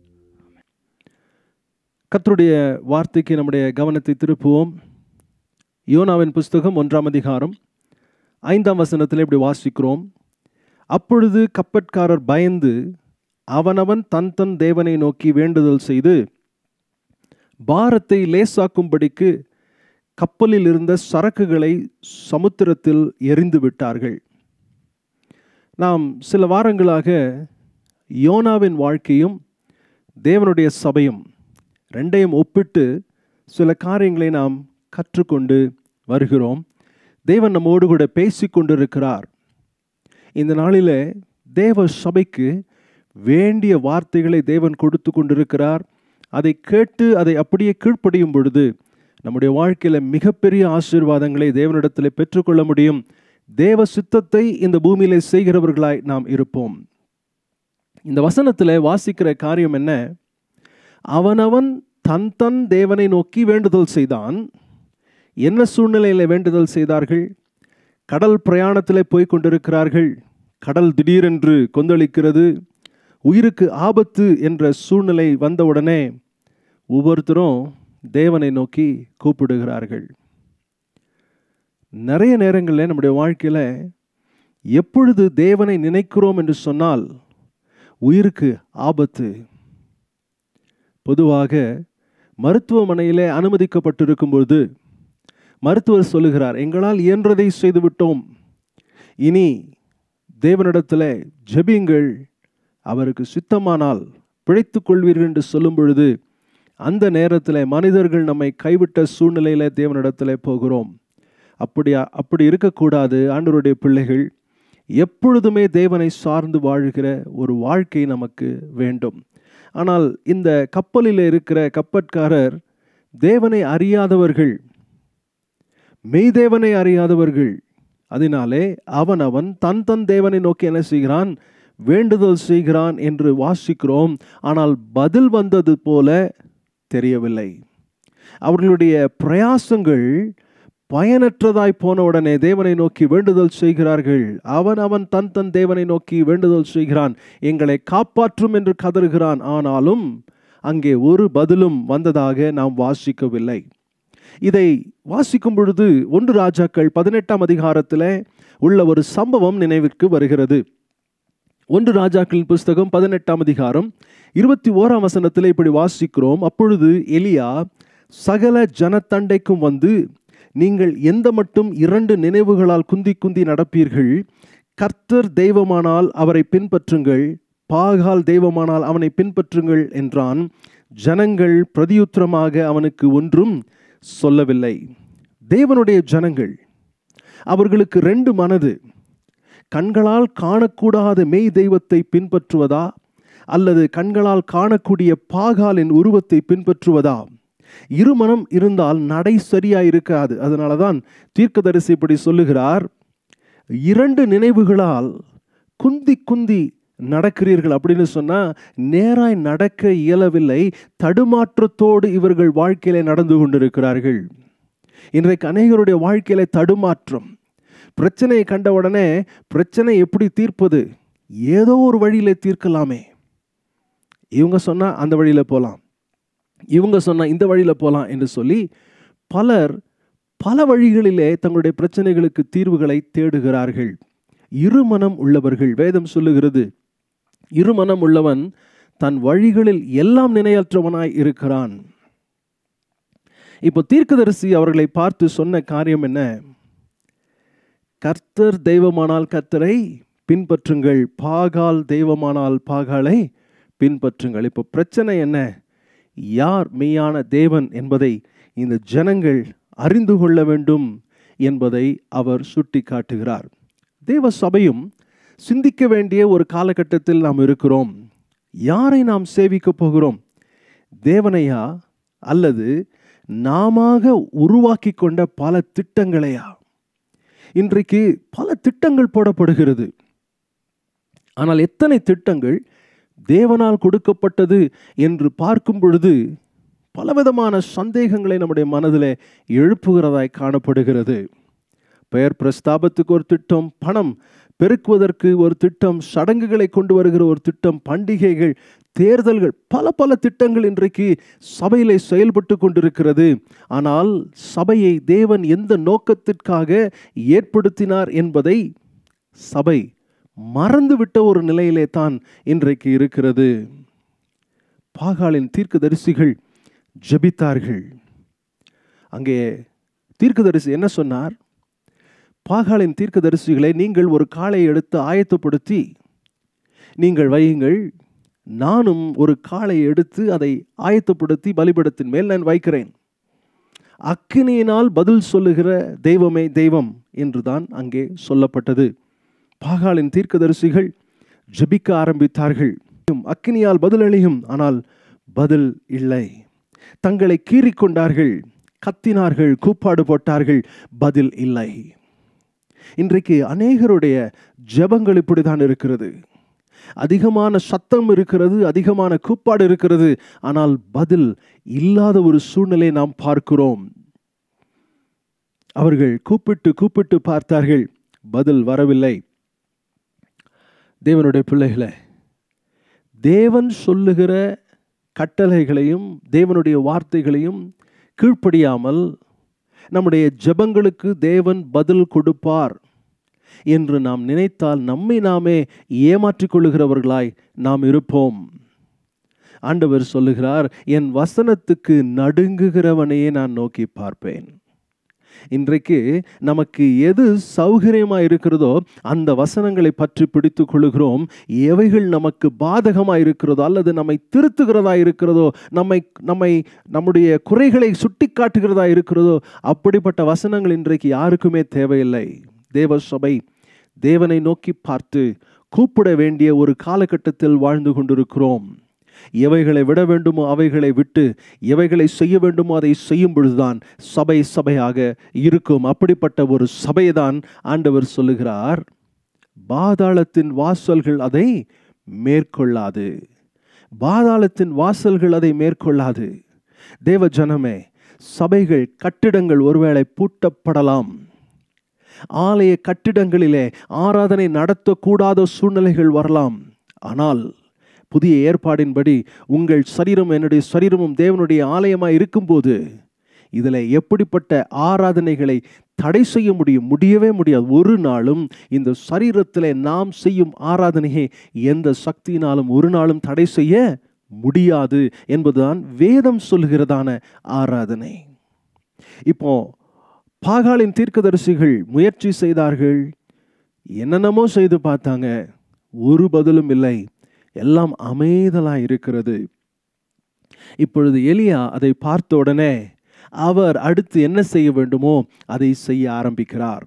கர்த்தருடைய வார்த்தைக்கு நம்முடைய கவனத்தை திருப்புவோம். யோனாவின் புஸ்தகம் ஒன்றாம் அதிகாரம் ஐந்தாம் வசனத்தில் இப்படி வாசிக்கிறோம். அப்பொழுது கப்பற்காரர் பயந்து அவனவன் தன் தன் தேவனை நோக்கி வேண்டுதல் செய்து பாரத்தை லேசாக்கும்படிக்கு கப்பலில் இருந்த சரக்குகளை சமுத்திரத்தில் எறிந்து விட்டார்கள். நாம் சில வாரங்களாக யோனாவின் வாழ்க்கையும் தேவனுடைய சபையும் ரெண்டையும் ஒப்பிட்டு சில காரியங்களை நாம் கற்றுக்கொண்டு வருகிறோம். தேவன் நம்மோடு கூட பேசி கொண்டிருக்கிறார். இந்த நாளில் தேவ சபைக்கு வேண்டிய வார்த்தைகளை தேவன் கொடுத்து கொண்டிருக்கிறார். அதை கேட்டு அதை அப்படியே கீழ்ப்படியும் பொழுது நம்முடைய வாழ்க்கையில் மிகப்பெரிய ஆசீர்வாதங்களை தேவனிடத்தில் பெற்றுக்கொள்ள முடியும். தேவ சித்தத்தை இந்த பூமியிலே செய்கிறவர்களாய் நாம் இருப்போம். இந்த வசனத்தில் வாசிக்கிற காரியம் என்ன? அவனவன் தன் தன் தேவனை நோக்கி வேண்டுதல் செய்தான். என்ன சூழ்நிலையில் வேண்டுதல் செய்தார்கள்? கடல் பிரயாணத்தில் போய் கொண்டிருக்கிறார்கள். கடல் திடீரென்று கொந்தளிக்கிறது. உயிருக்கு ஆபத்து என்ற சூழ்நிலை வந்தவுடனே ஒவ்வொருத்தரும் தேவனை நோக்கி கூப்பிடுகிறார்கள். நிறைய நேரங்களில் நம்முடைய வாழ்க்கையில் எப்பொழுது தேவனை நினைக்கிறோம் என்று சொன்னால் உயிருக்கு ஆபத்து. பொதுவாக மருத்துவமனையிலே அனுமதிக்கப்பட்டிருக்கும் பொழுது மருத்துவர் சொல்லுகிறார், எங்களால் இயன்றதை செய்துவிட்டோம், இனி தேவனிடத்தில் ஜெபியுங்கள், அவருக்கு சித்தமானால் பிழைத்துக் கொள்வீர்கள் என்று சொல்லும் பொழுது அந்த நேரத்தில் மனிதர்கள் நம்மை கைவிட்ட சூழ்நிலையில் தேவனிடத்தில் போகிறோம். அப்படி அப்படி இருக்கக்கூடாது. ஆண்டவருடைய பிள்ளைகள் எப்பொழுதுமே தேவனை சார்ந்து வாழ்கிற ஒரு வாழ்க்கை நமக்கு வேண்டும். ஆனால் இந்த கப்பலில் இருக்கிற கப்பற்காரர் தேவனை அறியாதவர்கள், மெய்தேவனை அறியாதவர்கள். அதனாலே அவன் அவன் தன் தன் தேவனை நோக்கி என்ன செய்கிறான்? வேண்டுதல் செய்கிறான் என்று வாசிக்கிறோம். ஆனால் பதில் வந்தது போல தெரியவில்லை. அவர்களுடைய பிரயாசங்கள் பயனற்றதாய் போன உடனே தேவனை நோக்கி வேண்டுதல் செய்கிறார்கள். அவன் அவன் தன் தன் தேவனை நோக்கி வேண்டுதல் செய்கிறான், எங்களை காப்பாற்றும் என்று கதறுகிறான். ஆனாலும் அங்கே ஒரு பதிலும் வந்ததாக நாம் வாசிக்கவில்லை. இதை வாசிக்கும் பொழுது ஒன்று ராஜாக்கள் பதினெட்டாம் அதிகாரத்தில் உள்ள ஒரு சம்பவம் நினைவிற்கு வருகிறது. ஒன்று ராஜாக்களின் புஸ்தகம் பதினெட்டாம் அதிகாரம் இருபத்தி ஓராம் வசனத்தில் இப்படி வாசிக்கிறோம். அப்பொழுது எலியா சகல ஜனத்தண்டைக்கும் வந்து, நீங்கள் எந்த மட்டும் இரண்டு நினைவுகளால் குந்தி குந்தி நடப்பீர்கள்? கர்த்தர் தெய்வமானால் அவரை பின்பற்றுங்கள், பாகால் தெய்வமானால் அவனை பின்பற்றுங்கள் என்றான். ஜனங்கள் பிரதியுத்தரமாக அவனுக்கு ஒன்றும் சொல்லவில்லை. தேவனுடைய ஜனங்கள், அவர்களுக்கு ரெண்டு மனது. கண்களால் காணக்கூடாத மெய் தெய்வத்தை பின்பற்றுவதா அல்லது கண்களால் காணக்கூடிய பாகாலின் உருவத்தை பின்பற்றுவதா? இருமனம் இருந்தால் நடை சரியா இருக்காது. அதனால தான் தீர்க்கதரிசி இப்படி சொல்லுகிறார், இரண்டு நினைவுகளால் குந்தி குந்தி நடக்கிறீர்கள் அப்படின்னு சொன்னா நேராய் நடக்க இயலவில்லை. தடுமாற்றத்தோடு இவர்கள் வாழ்க்கையில நடந்து கொண்டிருக்கிறார்கள். இன்றைக்கு அநேகருடைய வாழ்க்கையில தடுமாற்றம். பிரச்சனையை கண்ட உடனே பிரச்சனை எப்படி தீர்ப்பது? ஏதோ ஒரு வழியில தீர்க்கலாமே. இவங்க சொன்னா அந்த வழியில போலாம், இவங்க சொன்னா இந்த வழியில போலாம் என்று சொல்லி பலர் பல வழிகளிலே தங்களுடைய பிரச்சனைகளுக்கு தீர்வுகளை தேடுகிறார்கள். இருமனம் உள்ளவர்கள். வேதம் சொல்லுகிறது, இருமனம் உள்ளவன் தன் வழிகளில் எல்லாம் நினையற்றவனாய் இருக்கிறான். இப்போ தீர்க்கதரிசி அவர்களை பார்த்து சொன்ன காரியம் என்ன? கர்த்தர் தெய்வமானால் கர்த்தரை பின்பற்றுங்கள், பாகால் தெய்வமானால் பாகாலை பின்பற்றுங்கள். இப்போ பிரச்சனை என்ன? யார் மெய்யான தேவன் என்பதை இந்த ஜனங்கள் அறிந்து கொள்ள வேண்டும் என்பதை அவர் சுட்டி காட்டுகிறார். தேவ சபையும் சிந்திக்க வேண்டிய ஒரு காலகட்டத்தில் நாம் இருக்கிறோம். யாரை நாம் சேவிக்க போகிறோம்? தேவனையா அல்லது நாமாக உருவாக்கி கொண்ட பல திட்டங்களையா? இன்றைக்கு பல திட்டங்கள் போடப்படுகிறது. ஆனால் எத்தனை திட்டங்கள் தேவனால் கொடுக்கப்பட்டது என்று பார்க்கும் பொழுது பலவிதமான சந்தேகங்களை நம்முடைய மனதில் எழுப்புகிறதாய் காணப்படுகிறது. பெயர் பிரஸ்தாபத்துக்கு ஒரு திட்டம், பணம் பெருக்குவதற்கு ஒரு திட்டம், சடங்குகளை கொண்டு வருகிற ஒரு திட்டம், பண்டிகைகள், தேர்தல்கள், பல பல திட்டங்கள் இன்றைக்கு சபையிலே செயல்பட்டு கொண்டிருக்கிறது. ஆனால் சபையை தேவன் எந்த நோக்கத்திற்காக ஏற்படுத்தினார் என்பதை சபை மறந்துவிட்ட ஒரு நிலையிலே தான் இன்றைக்கு இருக்கிறது. பாகாலின் தீர்க்கதரிசிகள் ஜெபித்தார்கள். அங்கே தீர்க்கதரிசி என்ன சொன்னார்? பாகாலின் தீர்க்கதரிசிகளை, நீங்கள் ஒரு காளை எடுத்து ஆயத்தப்படுத்தி நீங்கள் வையுங்கள், நானும் ஒரு காளை எடுத்து அதை ஆயத்தப்படுத்தி பலிபீடத்தின் மேல் நான் வைக்கிறேன். அக்கினியினால் பதில் சொல்லுகிற தெய்வமே தெய்வம் என்றுதான் அங்கே சொல்லப்பட்டது. பாகாலின் தீர்க்கதரிசிகள் ஜெபிக்க ஆரம்பித்தார்கள். அக்கினியால் பதில் அளியும், ஆனால் பதில் இல்லை. தங்களை கீறிக்கொண்டார்கள், கத்தினார்கள், கூப்பாடு போட்டார்கள், பதில் இல்லை. இன்றைக்கு அநேகருடைய ஜெபங்கள் இப்படிதான் இருக்கிறது. அதிகமான சத்தம் இருக்கிறது, அதிகமான கூப்பாடு இருக்கிறது, ஆனால் பதில் இல்லாத ஒரு சூழ்நிலை நாம் பார்க்கிறோம். அவர்கள் கூப்பிட்டு கூப்பிட்டு பார்த்தார்கள், பதில் வரவில்லை. தேவனுடைய பிள்ளைகளே, தேவன் சொல்லுகிற கட்டளைகளையும் தேவனுடைய வார்த்தைகளையும் கீழ்ப்படியாமல் நம்முடைய ஜெபங்களுக்கு தேவன் பதில் கொடுப்பார் என்று நாம் நினைத்தால் நம்மை நாமே ஏமாற்றிக் கொள்ளுகிறவர்களாய் நாம் இருப்போம். ஆண்டவர் சொல்லுகிறார், என் வசனத்துக்கு நடுங்குகிறவனையே நான் நோக்கி பார்ப்பேன். இன்றைக்கு நமக்கு எது சௌகரியமாக இருக்கிறதோ அந்த வசனங்களை பற்றி பிடித்து கொள்ளுகிறோம். எவைகள் நமக்கு பாதகமாக இருக்கிறதோ அல்லது நம்மை திருத்துகிறதா இருக்கிறதோ, நம்மை நம்மை நம்முடைய குறைகளை சுட்டி காட்டுகிறதா இருக்கிறதோ, அப்படிப்பட்ட வசனங்கள் இன்றைக்கு யாருக்குமே தேவையில்லை. தேவ சபை தேவனை நோக்கி பார்த்து கூப்பிட வேண்டிய ஒரு காலகட்டத்தில் வாழ்ந்து கொண்டிருக்கிறோம். எவைகளை விட வேண்டுமோ அவைகளை விட்டு எவைகளை செய்ய வேண்டுமோ அதை செய்யும் பொழுதுதான் சபை சபையாக இருக்கும். அப்படிப்பட்ட ஒரு சபைதான் ஆண்டவர் சொல்லுகிறார், பாதாளத்தின் வாசல்கள் அதை மேற்கொள்ளாது. பாதாளத்தின் வாசல்கள் அதை மேற்கொள்ளாது. தேவ ஜனமே, சபைகள், கட்டிடங்கள் ஒருவேளை பூட்டப்படலாம். ஆலய கட்டிடங்களிலே ஆராதனை நடத்தக்கூடாத சூழ்நிலைகள் வரலாம். ஆனால் புதிய ஏற்பாடின்படி உங்கள் சரீரம் என்னுடைய சரீரமும் தேவனுடைய ஆலயமாய் இருக்கும்போது இதில் எப்படிப்பட்ட ஆராதனைகளை தடை செய்ய முடியும்? முடியவே முடியாது. ஒரு நாளும் இந்த சரீரத்தில் நாம் செய்யும் ஆராதனையை எந்த சக்தியினாலும் ஒரு நாளும் தடை செய்ய முடியாது என்பதுதான் வேதம் சொல்கிறதான ஆராதனை. இப்போ பாகாலின் தீர்க்கதரிசிகள் முயற்சி செய்தார்கள், என்னென்னமோ செய்து பார்த்தாங்க, ஒரு பதிலும் இல்லை. எல்லாம் அமைதலாய் இருக்கிறது. இப்பொழுது எலியா அதை பார்த்த உடனே அவர் அடுத்து என்ன செய்ய வேண்டுமோ அதை செய்ய ஆரம்பிக்கிறார்.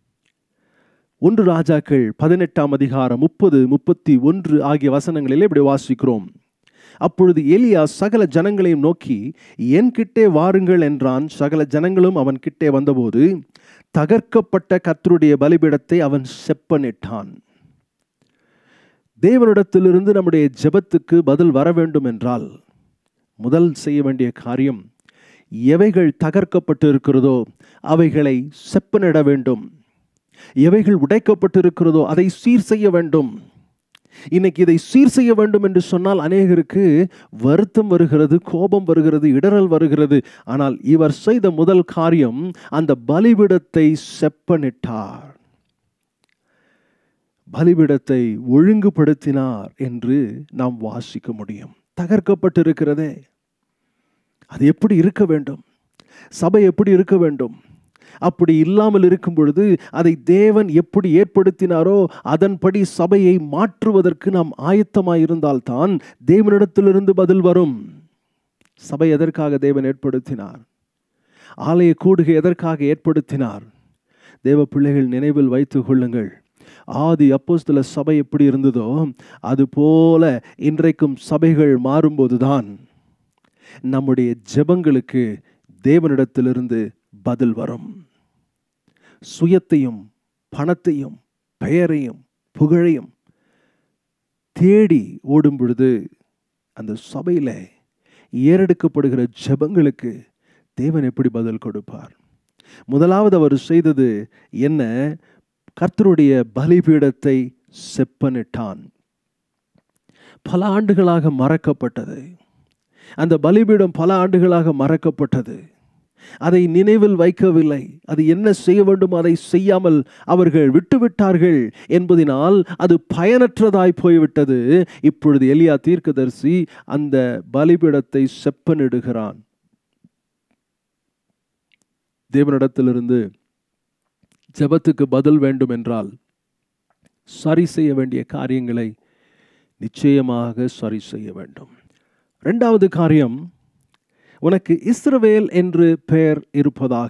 ஒன்று ராஜாக்கள் பதினெட்டாம் அதிகாரம் முப்பது முப்பத்தி ஒன்று ஆகிய வசனங்களில் இப்படி வாசிக்கிறோம். அப்பொழுது எலியா சகல ஜனங்களையும் நோக்கி, என் கிட்டே வாருங்கள் என்றான். சகல ஜனங்களும் அவன் கிட்டே வந்தபோது தகர்க்கப்பட்ட கர்த்தருடைய பலிபீடத்தை அவன் செப்பனிட்டான். தேவனிடத்திலிருந்து நம்முடைய ஜெபத்துக்கு பதில் வர வேண்டும் என்றால் முதல் செய்ய வேண்டிய காரியம், எவைகள் தகர்க்கப்பட்டு இருக்கிறதோ அவைகளை செப்பனிட வேண்டும். எவைகள் உடைக்கப்பட்டு இருக்கிறதோ அதை சீர் செய்ய வேண்டும். இன்னைக்கு இதை சீர் செய்ய வேண்டும் என்று சொன்னால் அநேகருக்கு வருத்தம் வருகிறது, கோபம் வருகிறது, இடரல் வருகிறது. ஆனால் இவர் செய்த முதல் காரியம் அந்த பலிபீடத்தை செப்பனிட்டார். பலிபீடத்தை ஒழுங்குபடுத்தினார் என்று நாம் வாசிக்க முடியும். தகர்க்கப்பட்டிருக்கிறதே, அது எப்படி இருக்க வேண்டும்? சபை எப்படி இருக்க வேண்டும்? அப்படி இல்லாமல் இருக்கும் பொழுது அதை தேவன் எப்படி ஏற்படுத்தினாரோ அதன்படி சபையை மாற்றுவதற்கு நாம் ஆயத்தமாயிருந்தால்தான் தேவனிடத்திலிருந்து பதில் வரும். சபை எதற்காக தேவன் ஏற்படுத்தினார்? ஆலய கூடுகை எதற்காக ஏற்படுத்தினார்? தேவ பிள்ளைகள் நினைவில் வைத்துக் கொள்ளுங்கள். ஆதி அப்போஸ்தல சபை எப்படி இருந்ததோ அதுபோல இன்றைக்கும் சபைகள் மாறும்போதுதான் நம்முடைய ஜெபங்களுக்கு தேவனிடத்திலிருந்து பதில் வரும். சுயத்தையும் பணத்தையும் பெயரையும் புகழையும் தேடி ஓடும் பொழுது அந்த சபையில ஏறெடுக்கப்படுகிற ஜெபங்களுக்கு தேவன் எப்படி பதில் கொடுப்பார்? முதலாவது அவர் செய்தது என்ன? கர்த்தருடைய பலிபீடத்தை செப்பனிட்டான். பல ஆண்டுகளாக மறக்கப்பட்டது. அந்த பலிபீடம் பல ஆண்டுகளாக மறக்கப்பட்டது. அதை நினைவில் வைக்கவில்லை. அது என்ன செய்ய வேண்டும் அதை செய்யாமல் அவர்கள் விட்டுவிட்டார்கள் என்பதனால் அது பயனற்றதாய் போய்விட்டது. இப்பொழுது எலியா தீர்க்கதரிசி அந்த பலிபீடத்தை செப்பனிடுகிறான். தேவனிடத்திலிருந்து ஜெபத்துக்கு பதில் வேண்டும் என்றால் சரி செய்ய வேண்டிய காரியங்களை நிச்சயமாக சரி செய்ய வேண்டும். இரண்டாவது காரியம், உனக்கு இஸ்ரவேல் என்று பெயர் இருப்பதாக.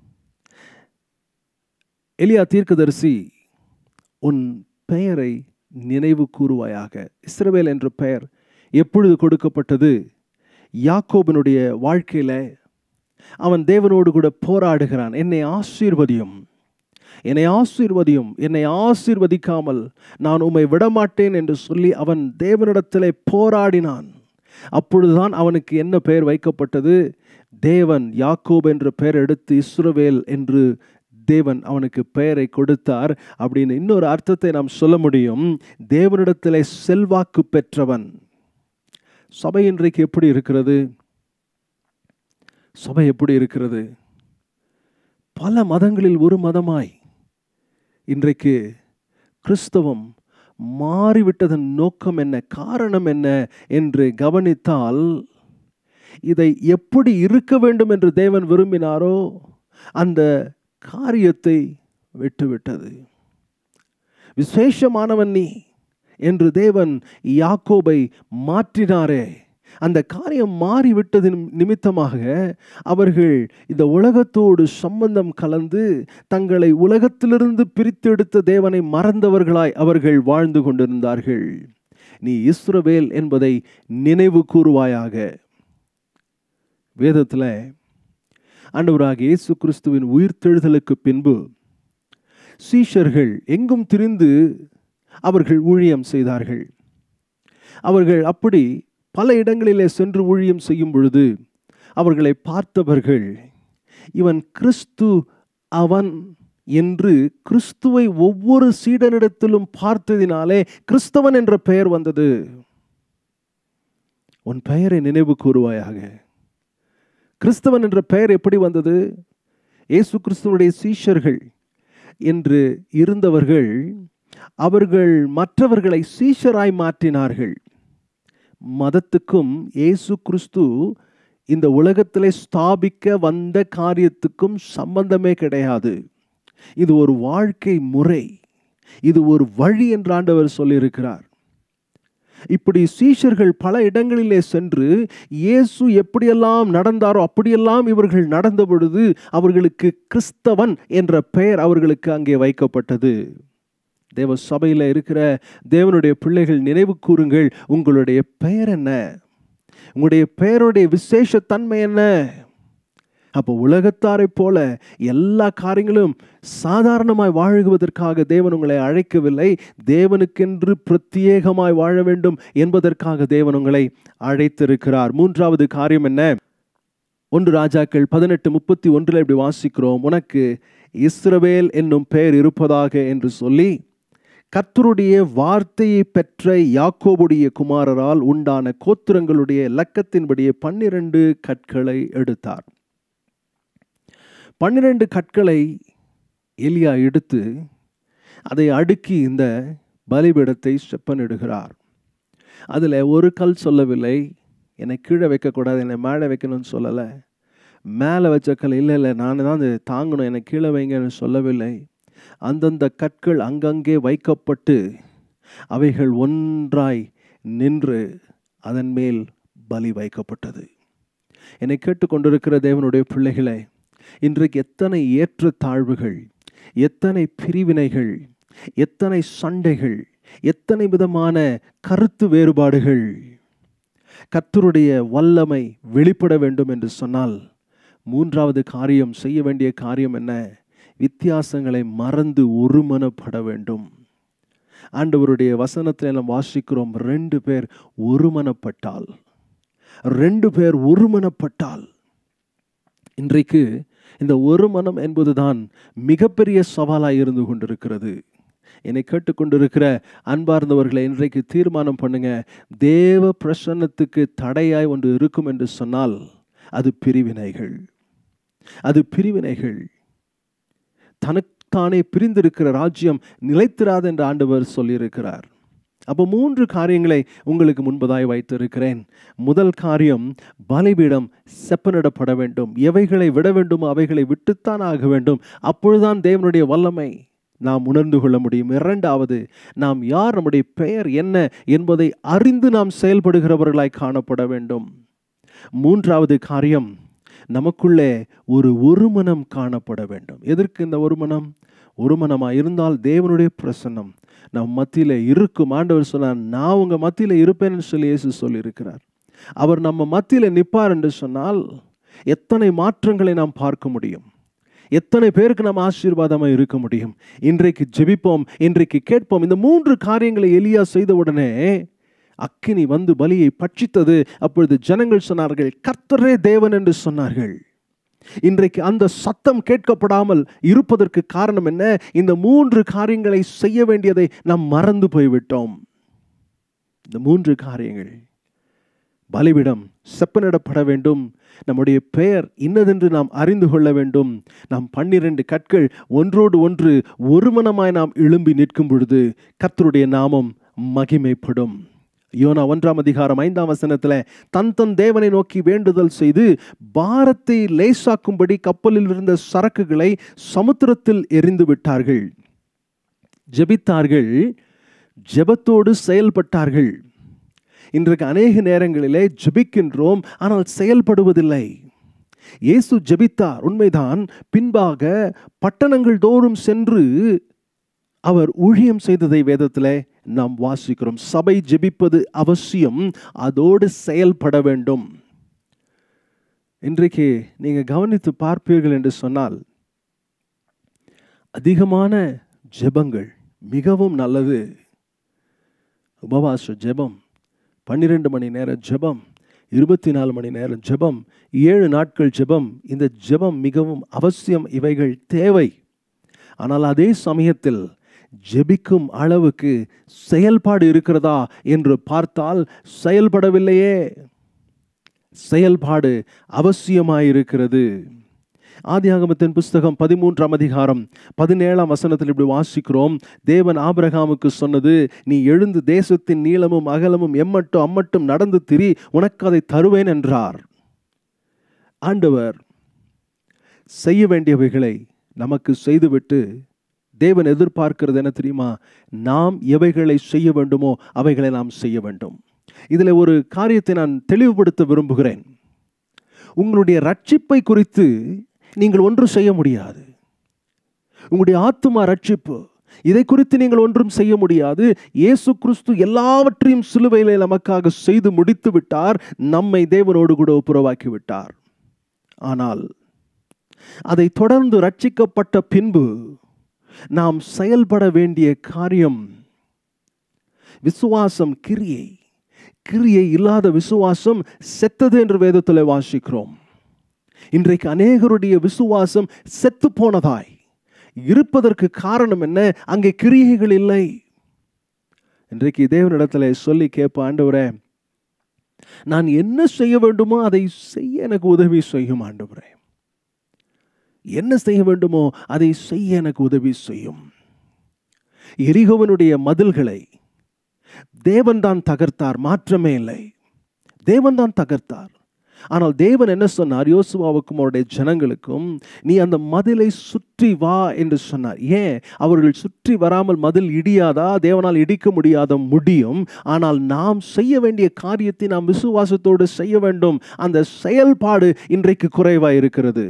எலியா தீர்க்கதரிசி, உன் பெயரை நினைவு கூறுவாயாக. இஸ்ரவேல் என்ற பெயர் எப்பொழுது கொடுக்கப்பட்டது? யாக்கோபினுடைய வாழ்க்கையில அவன் தேவனோடு கூட போராடுகிறான். என்னை ஆசீர்வதியும், என்னை ஆசீர்வதியும், என்னை ஆசீர்வதிக்காமல் நான் உம்மை விடமாட்டேன் என்று சொல்லி அவன் தேவனிடத்திலே போராடினான். அப்பொழுதுதான் அவனுக்கு என்ன பெயர் வைக்கப்பட்டது? தேவன் யாக்கோப் என்ற பெயர் எடுத்து இஸ்ரவேல் என்று தேவன் அவனுக்கு பெயரை கொடுத்தார். அப்படின்னு இன்னொரு அர்த்தத்தை நாம் சொல்ல முடியும். தேவனிடத்திலே செல்வாக்கு பெற்றவன். சபை இன்றைக்கு எப்படி இருக்கிறது? சபை எப்படி இருக்கிறது? பல மதங்களில் ஒரு மதமாய் இன்றைக்கு கிறிஸ்தவம் மாறிவிட்டதன் நோக்கம் என்ன, காரணம் என்ன என்று கவனித்தால், இதை எப்படி இருக்க வேண்டும் என்று தேவன் விரும்பினாரோ அந்த காரியத்தை விட்டுவிட்டது. விசேஷமானவன் நீ என்று தேவன் யாக்கோபை மாற்றினாரே, அந்த காரியம் மாறிவிட்டதின் நிமித்தமாக அவர்கள் இந்த உலகத்தோடு சம்பந்தம் கலந்து தங்களை உலகத்திலிருந்து பிரித்தெடுத்த தேவனை மறந்தவர்களாய் அவர்கள் வாழ்ந்து கொண்டிருந்தார்கள். நீ இஸ்ரவேல் என்பதை நினைவு கூறுவாயாக. வேதத்தில் ஆண்டவராகிய இயேசு கிறிஸ்துவின் உயிர்த்தெழுதலுக்கு பின்பு சீஷர்கள் எங்கும் திரிந்து அவர்கள் ஊழியம் செய்தார்கள். அவர்கள் அப்படி பல இடங்களிலே சென்று ஊழியம் செய்யும் பொழுது அவர்களை பார்த்தவர்கள், இவன் கிறிஸ்து அவன் என்று கிறிஸ்துவை ஒவ்வொரு சீடனிடத்திலும் பார்த்ததினாலே கிறிஸ்தவன் என்ற பெயர் வந்தது. உன் பெயரை நினைவு கூறுவாயாக. கிறிஸ்தவன் என்ற பெயர் எப்படி வந்தது? இயேசு கிறிஸ்துவனுடைய சீஷர்கள் என்று இருந்தவர்கள் அவர்கள் மற்றவர்களை சீஷராய் மாற்றினார்கள். மதத்துக்கும் இயேசு கிறிஸ்து இந்த உலகத்திலே ஸ்தாபிக்க வந்த காரியத்துக்கும் சம்பந்தமே கிடையாது. இது ஒரு வாழ்க்கை முறை, இது ஒரு வழி என்று ஆண்டவர் சொல்லியிருக்கிறார். இப்படி சீஷர்கள் பல இடங்களிலே சென்று இயேசு எப்படியெல்லாம் நடந்தாரோ அப்படியெல்லாம் இவர்கள் நடந்த பொழுது அவர்களுக்கு கிறிஸ்தவன் என்ற பெயர் அவர்களுக்கு அங்கே வைக்கப்பட்டது. தேவ சபையில் இருக்கிற தேவனுடைய பிள்ளைகள் நினைவு கூறுங்கள், உங்களுடைய பெயர் என்ன? உங்களுடைய பெயருடைய விசேஷ தன்மை என்ன? அப்போ உலகத்தாரை போல எல்லா காரியங்களும் சாதாரணமாய் வாழுவதற்காக தேவன் உங்களை அழைக்கவில்லை. தேவனுக்கென்று பிரத்யேகமாய் வாழ வேண்டும் என்பதற்காக தேவன் உங்களை அழைத்திருக்கிறார். மூன்றாவது காரியம் என்ன? ஒன்று ராஜாக்கள் பதினெட்டு முப்பத்தி ஒன்றில் இப்படி வாசிக்கிறோம், உனக்கு இஸ்ரவேல் என்னும் பெயர் இருப்பதாக என்று சொல்லி கர்த்தருடைய வார்த்தையை பெற்ற யாக்கோபுடைய குமாரரால் உண்டான கோத்திரங்களுடைய இலக்கத்தின்படியே பன்னிரண்டு கற்களை எடுத்தார். பன்னிரண்டு கற்களை எலியா எடுத்து அதை அடுக்கி இந்த பலிபீடத்தை செப்பனிடுகிறார். அதில் ஒரு கல் சொல்லவில்லை, என்னை கீழே வைக்கக்கூடாது, என்னை மேலே வைக்கணும்னு சொல்லலை. மேலே வச்ச கல் இல்லை இல்லை நான் தான் அது தாங்கணும், என்னை கீழே வைங்கன்னு சொல்லவில்லை. அந்தந்த கற்கள் அங்கங்கே வைக்கப்பட்டு அவைகள் ஒன்றாய் நின்று அதன் மேல் பலி வைக்கப்பட்டது. என்னை கேட்டுக்கொண்டிருக்கிற தேவனுடைய பிள்ளைகளே, இன்றைக்கு எத்தனை ஏற்ற தாழ்வுகள், எத்தனை பிரிவினைகள், எத்தனை சண்டைகள், எத்தனை விதமான கருத்து வேறுபாடுகள். கர்த்தருடைய வல்லமை வெளிப்பட வேண்டும் என்று சொன்னால் மூன்றாவது காரியம், செய்ய வேண்டிய காரியம் என்ன? வித்தியாசங்களை மறந்து ஒருமனப்பட வேண்டும். ஆண்டவருடைய வசனத்தில் நாம் வாசிக்கிறோம், ரெண்டு பேர் ஒருமனப்பட்டால், ரெண்டு பேர் ஒருமனப்பட்டால். இன்றைக்கு இந்த ஒரு மனம் என்பதுதான் மிகப்பெரிய சவாலாக இருந்து கொண்டிருக்கிறது. என்னை கேட்டுக்கொண்டிருக்கிற அன்பார்ந்தவர்களை, இன்றைக்கு தீர்மானம் பண்ணுங்க, தேவ பிரசன்னத்துக்கு தடையாய் ஒன்று இருக்கும் என்று சொன்னால் அது பிரிவினைகள். அது பிரிவினைகள். தனத்தானே பிரிந்திருக்கிற ராஜ்யம் நிலைத்திராது என்று ஆண்டவர் சொல்லியிருக்கிறார். அப்போ மூன்று காரியங்களை உங்களுக்கு முன்பதாய் வைத்திருக்கிறேன். முதல் காரியம், பலிபீடம் செப்பனிடப்பட வேண்டும். எவைகளை விட வேண்டுமோ அவைகளை விட்டுத்தான் ஆக வேண்டும். அப்பொழுதுதான் தேவனுடைய வல்லமை நாம் உணர்ந்து கொள்ள முடியும். இரண்டாவது, நாம் யார், நம்முடைய பெயர் என்ன என்பதை அறிந்து நாம் செயல்படுகிறவர்களாய் காணப்பட வேண்டும். மூன்றாவது காரியம், நமக்குள்ளே ஒரு ஒருமனம் காணப்பட வேண்டும். எதற்கு இந்த ஒருமனம்? ஒருமனமாக இருந்தால் தேவனுடைய பிரசன்னம் நம் மத்தியில் இருக்கும். ஆண்டவர் சொன்னார், நான் உங்கள் மத்தியில் இருப்பேன்னு சொல்லி இயேசு சொல்லியிருக்கிறார். அவர் நம்ம மத்தியில் நிற்பார் என்று சொன்னால் எத்தனை மாற்றங்களை நாம் பார்க்க முடியும், எத்தனை பேருக்கு நாம் ஆசீர்வாதமாக இருக்க முடியும். இன்றைக்கு ஜெபிப்போம், இன்றைக்கு கேட்போம். இந்த மூன்று காரியங்களை எலியா செய்த உடனே அக்கினி வந்து பலியை பட்சித்தது. அப்பொழுது ஜனங்கள் சொன்னார்கள், கர்த்தரே தேவன் என்று சொன்னார்கள். இன்றைக்கு அந்த சத்தம் கேட்கப்படாமல் இருப்பதற்கு காரணம் என்ன? இந்த மூன்று காரியங்களை செய்ய வேண்டியதை நாம் மறந்து போய்விட்டோம். இந்த மூன்று காரியங்கள், பலிபீடம் செப்பனிடப்பட வேண்டும், நம்முடைய பெயர் இன்னதென்று நாம் அறிந்து கொள்ள வேண்டும், நாம் பன்னிரண்டு கற்கள் ஒன்றோடு ஒன்று ஒருமனமாய் நாம் எழும்பி நிற்கும் பொழுது கர்த்தருடைய நாமம் மகிமைப்படும். யோனா ஒன்றாம் அதிகாரம் ஐந்தாம் வசனத்தில், தன் தன் தேவனை நோக்கி வேண்டுதல் செய்து பாரத்தை லேசாக்கும்படி கப்பலில் இருந்த சரக்குகளை சமுத்திரத்தில் எறிந்து விட்டார்கள். ஜெபித்தார்கள், ஜெபத்தோடு செயல்பட்டார்கள். இன்றைக்கு அநேக நேரங்களிலே ஜெபிக்கின்றோம், ஆனால் செயல்படுவதில்லை. இயேசு ஜெபித்தார், உண்மைதான். பின்பாக பட்டணங்கள் தோறும் சென்று அவர் ஊழியம் செய்ததை வேதத்தில் நாம் வாசிக்கிறோம். சபை ஜெபிப்பது அவசியம், அதோடு செயல்பட வேண்டும். இன்றைக்கு நீங்க கவனித்து பார்ப்பீர்கள் என்று சொன்னால், அதிகமான ஜெபங்கள் மிகவும் நல்லது. உபவாச ஜெபம், பன்னிரெண்டு மணி நேரம் ஜெபம், இருபத்தி நாலு மணி நேரம் ஜெபம், ஏழு நாட்கள் ஜெபம். இந்த ஜெபம் மிகவும் அவசியம், இவைகள் தேவை. ஆனால் அதே சமயத்தில் ஜெபிக்கும் அளவுக்கு செயல்பாடு இருக்கிறதா என்று பார்த்தால் செயல்படவில்லையே. செயல்பாடு அவசியமாயிருக்கிறது. ஆதியாகமத்தின் புஸ்தகம் பதிமூன்றாம் அதிகாரம் பதினேழாம் வசனத்தில் இப்படி வாசிக்கிறோம், தேவன் ஆபிரகாமுக்கு சொன்னது, நீ எழுந்து தேசத்தின் நீளமும் அகலமும் எம்மட்டும் அம்மட்டும் நடந்து திரி, உனக்கு அதை தருவேன் என்றார். ஆண்டவர் செய்ய வேண்டியவைகளை நமக்கு செய்துவிட்டு தேவன் எதிர்பார்க்கிறது என்ன தெரியுமா? நாம் எவைகளை செய்ய வேண்டுமோ அவைகளை நாம் செய்ய வேண்டும். இதில் ஒரு காரியத்தை நான் தெளிவுபடுத்த விரும்புகிறேன். உங்களுடைய ரட்சிப்பை குறித்து நீங்கள் ஒன்றும் செய்ய முடியாது. உங்களுடைய ஆத்துமா ரட்சிப்பு, இதை குறித்து நீங்கள் ஒன்றும் செய்ய முடியாது. இயேசு கிறிஸ்து எல்லாவற்றையும் சிலுவையிலே நமக்காக செய்து முடித்து விட்டார். நம்மை தேவனோடு கூட ஒப்புரவாக்கி விட்டார். ஆனால் அதை தொடர்ந்து ரட்சிக்கப்பட்ட பின்பு நாம் செயல்பட வேண்டிய காரியம் விசுவாசம், கிரியை. கிரியை இல்லாத விசுவாசம் செத்தது என்று வேதத்தில் வாசிக்கிறோம். இன்றைக்கு அநேகருடைய விசுவாசம் செத்து போனதாய் இருப்பதற்கு காரணம் என்ன? அங்கே கிரியைகள் இல்லை. இன்றைக்கு தேவனிடத்தில் சொல்லி கேட்ப, ஆண்டவரே, நான் என்ன செய்ய வேண்டுமோ அதை செய்ய எனக்கு உதவி செய்யும். ஆண்டவரே, என்ன செய்ய வேண்டுமோ அதை செய்ய எனக்கு உதவி செய்யும். எரிகோவினுடைய மதில்களை தேவன்தான் தகர்த்தார், மாற்றமே இல்லை. தேவன்தான் தகர்த்தார். ஆனால் தேவன் என்ன சொன்னார் யோசுவாவுக்கும் அவருடைய ஜனங்களுக்கும்? நீ அந்த மதிலை சுற்றி வா என்று சொன்னார். ஏன்? அவர்கள் சுற்றி வராமல் மதில் இடியாதா? தேவனால் இடிக்க முடியாத முடியும். ஆனால் நாம் செய்ய வேண்டிய காரியத்தை நாம் விசுவாசத்தோடு செய்ய வேண்டும். அந்த செயல்பாடு இன்றைக்கு குறைவாக இருக்கிறது.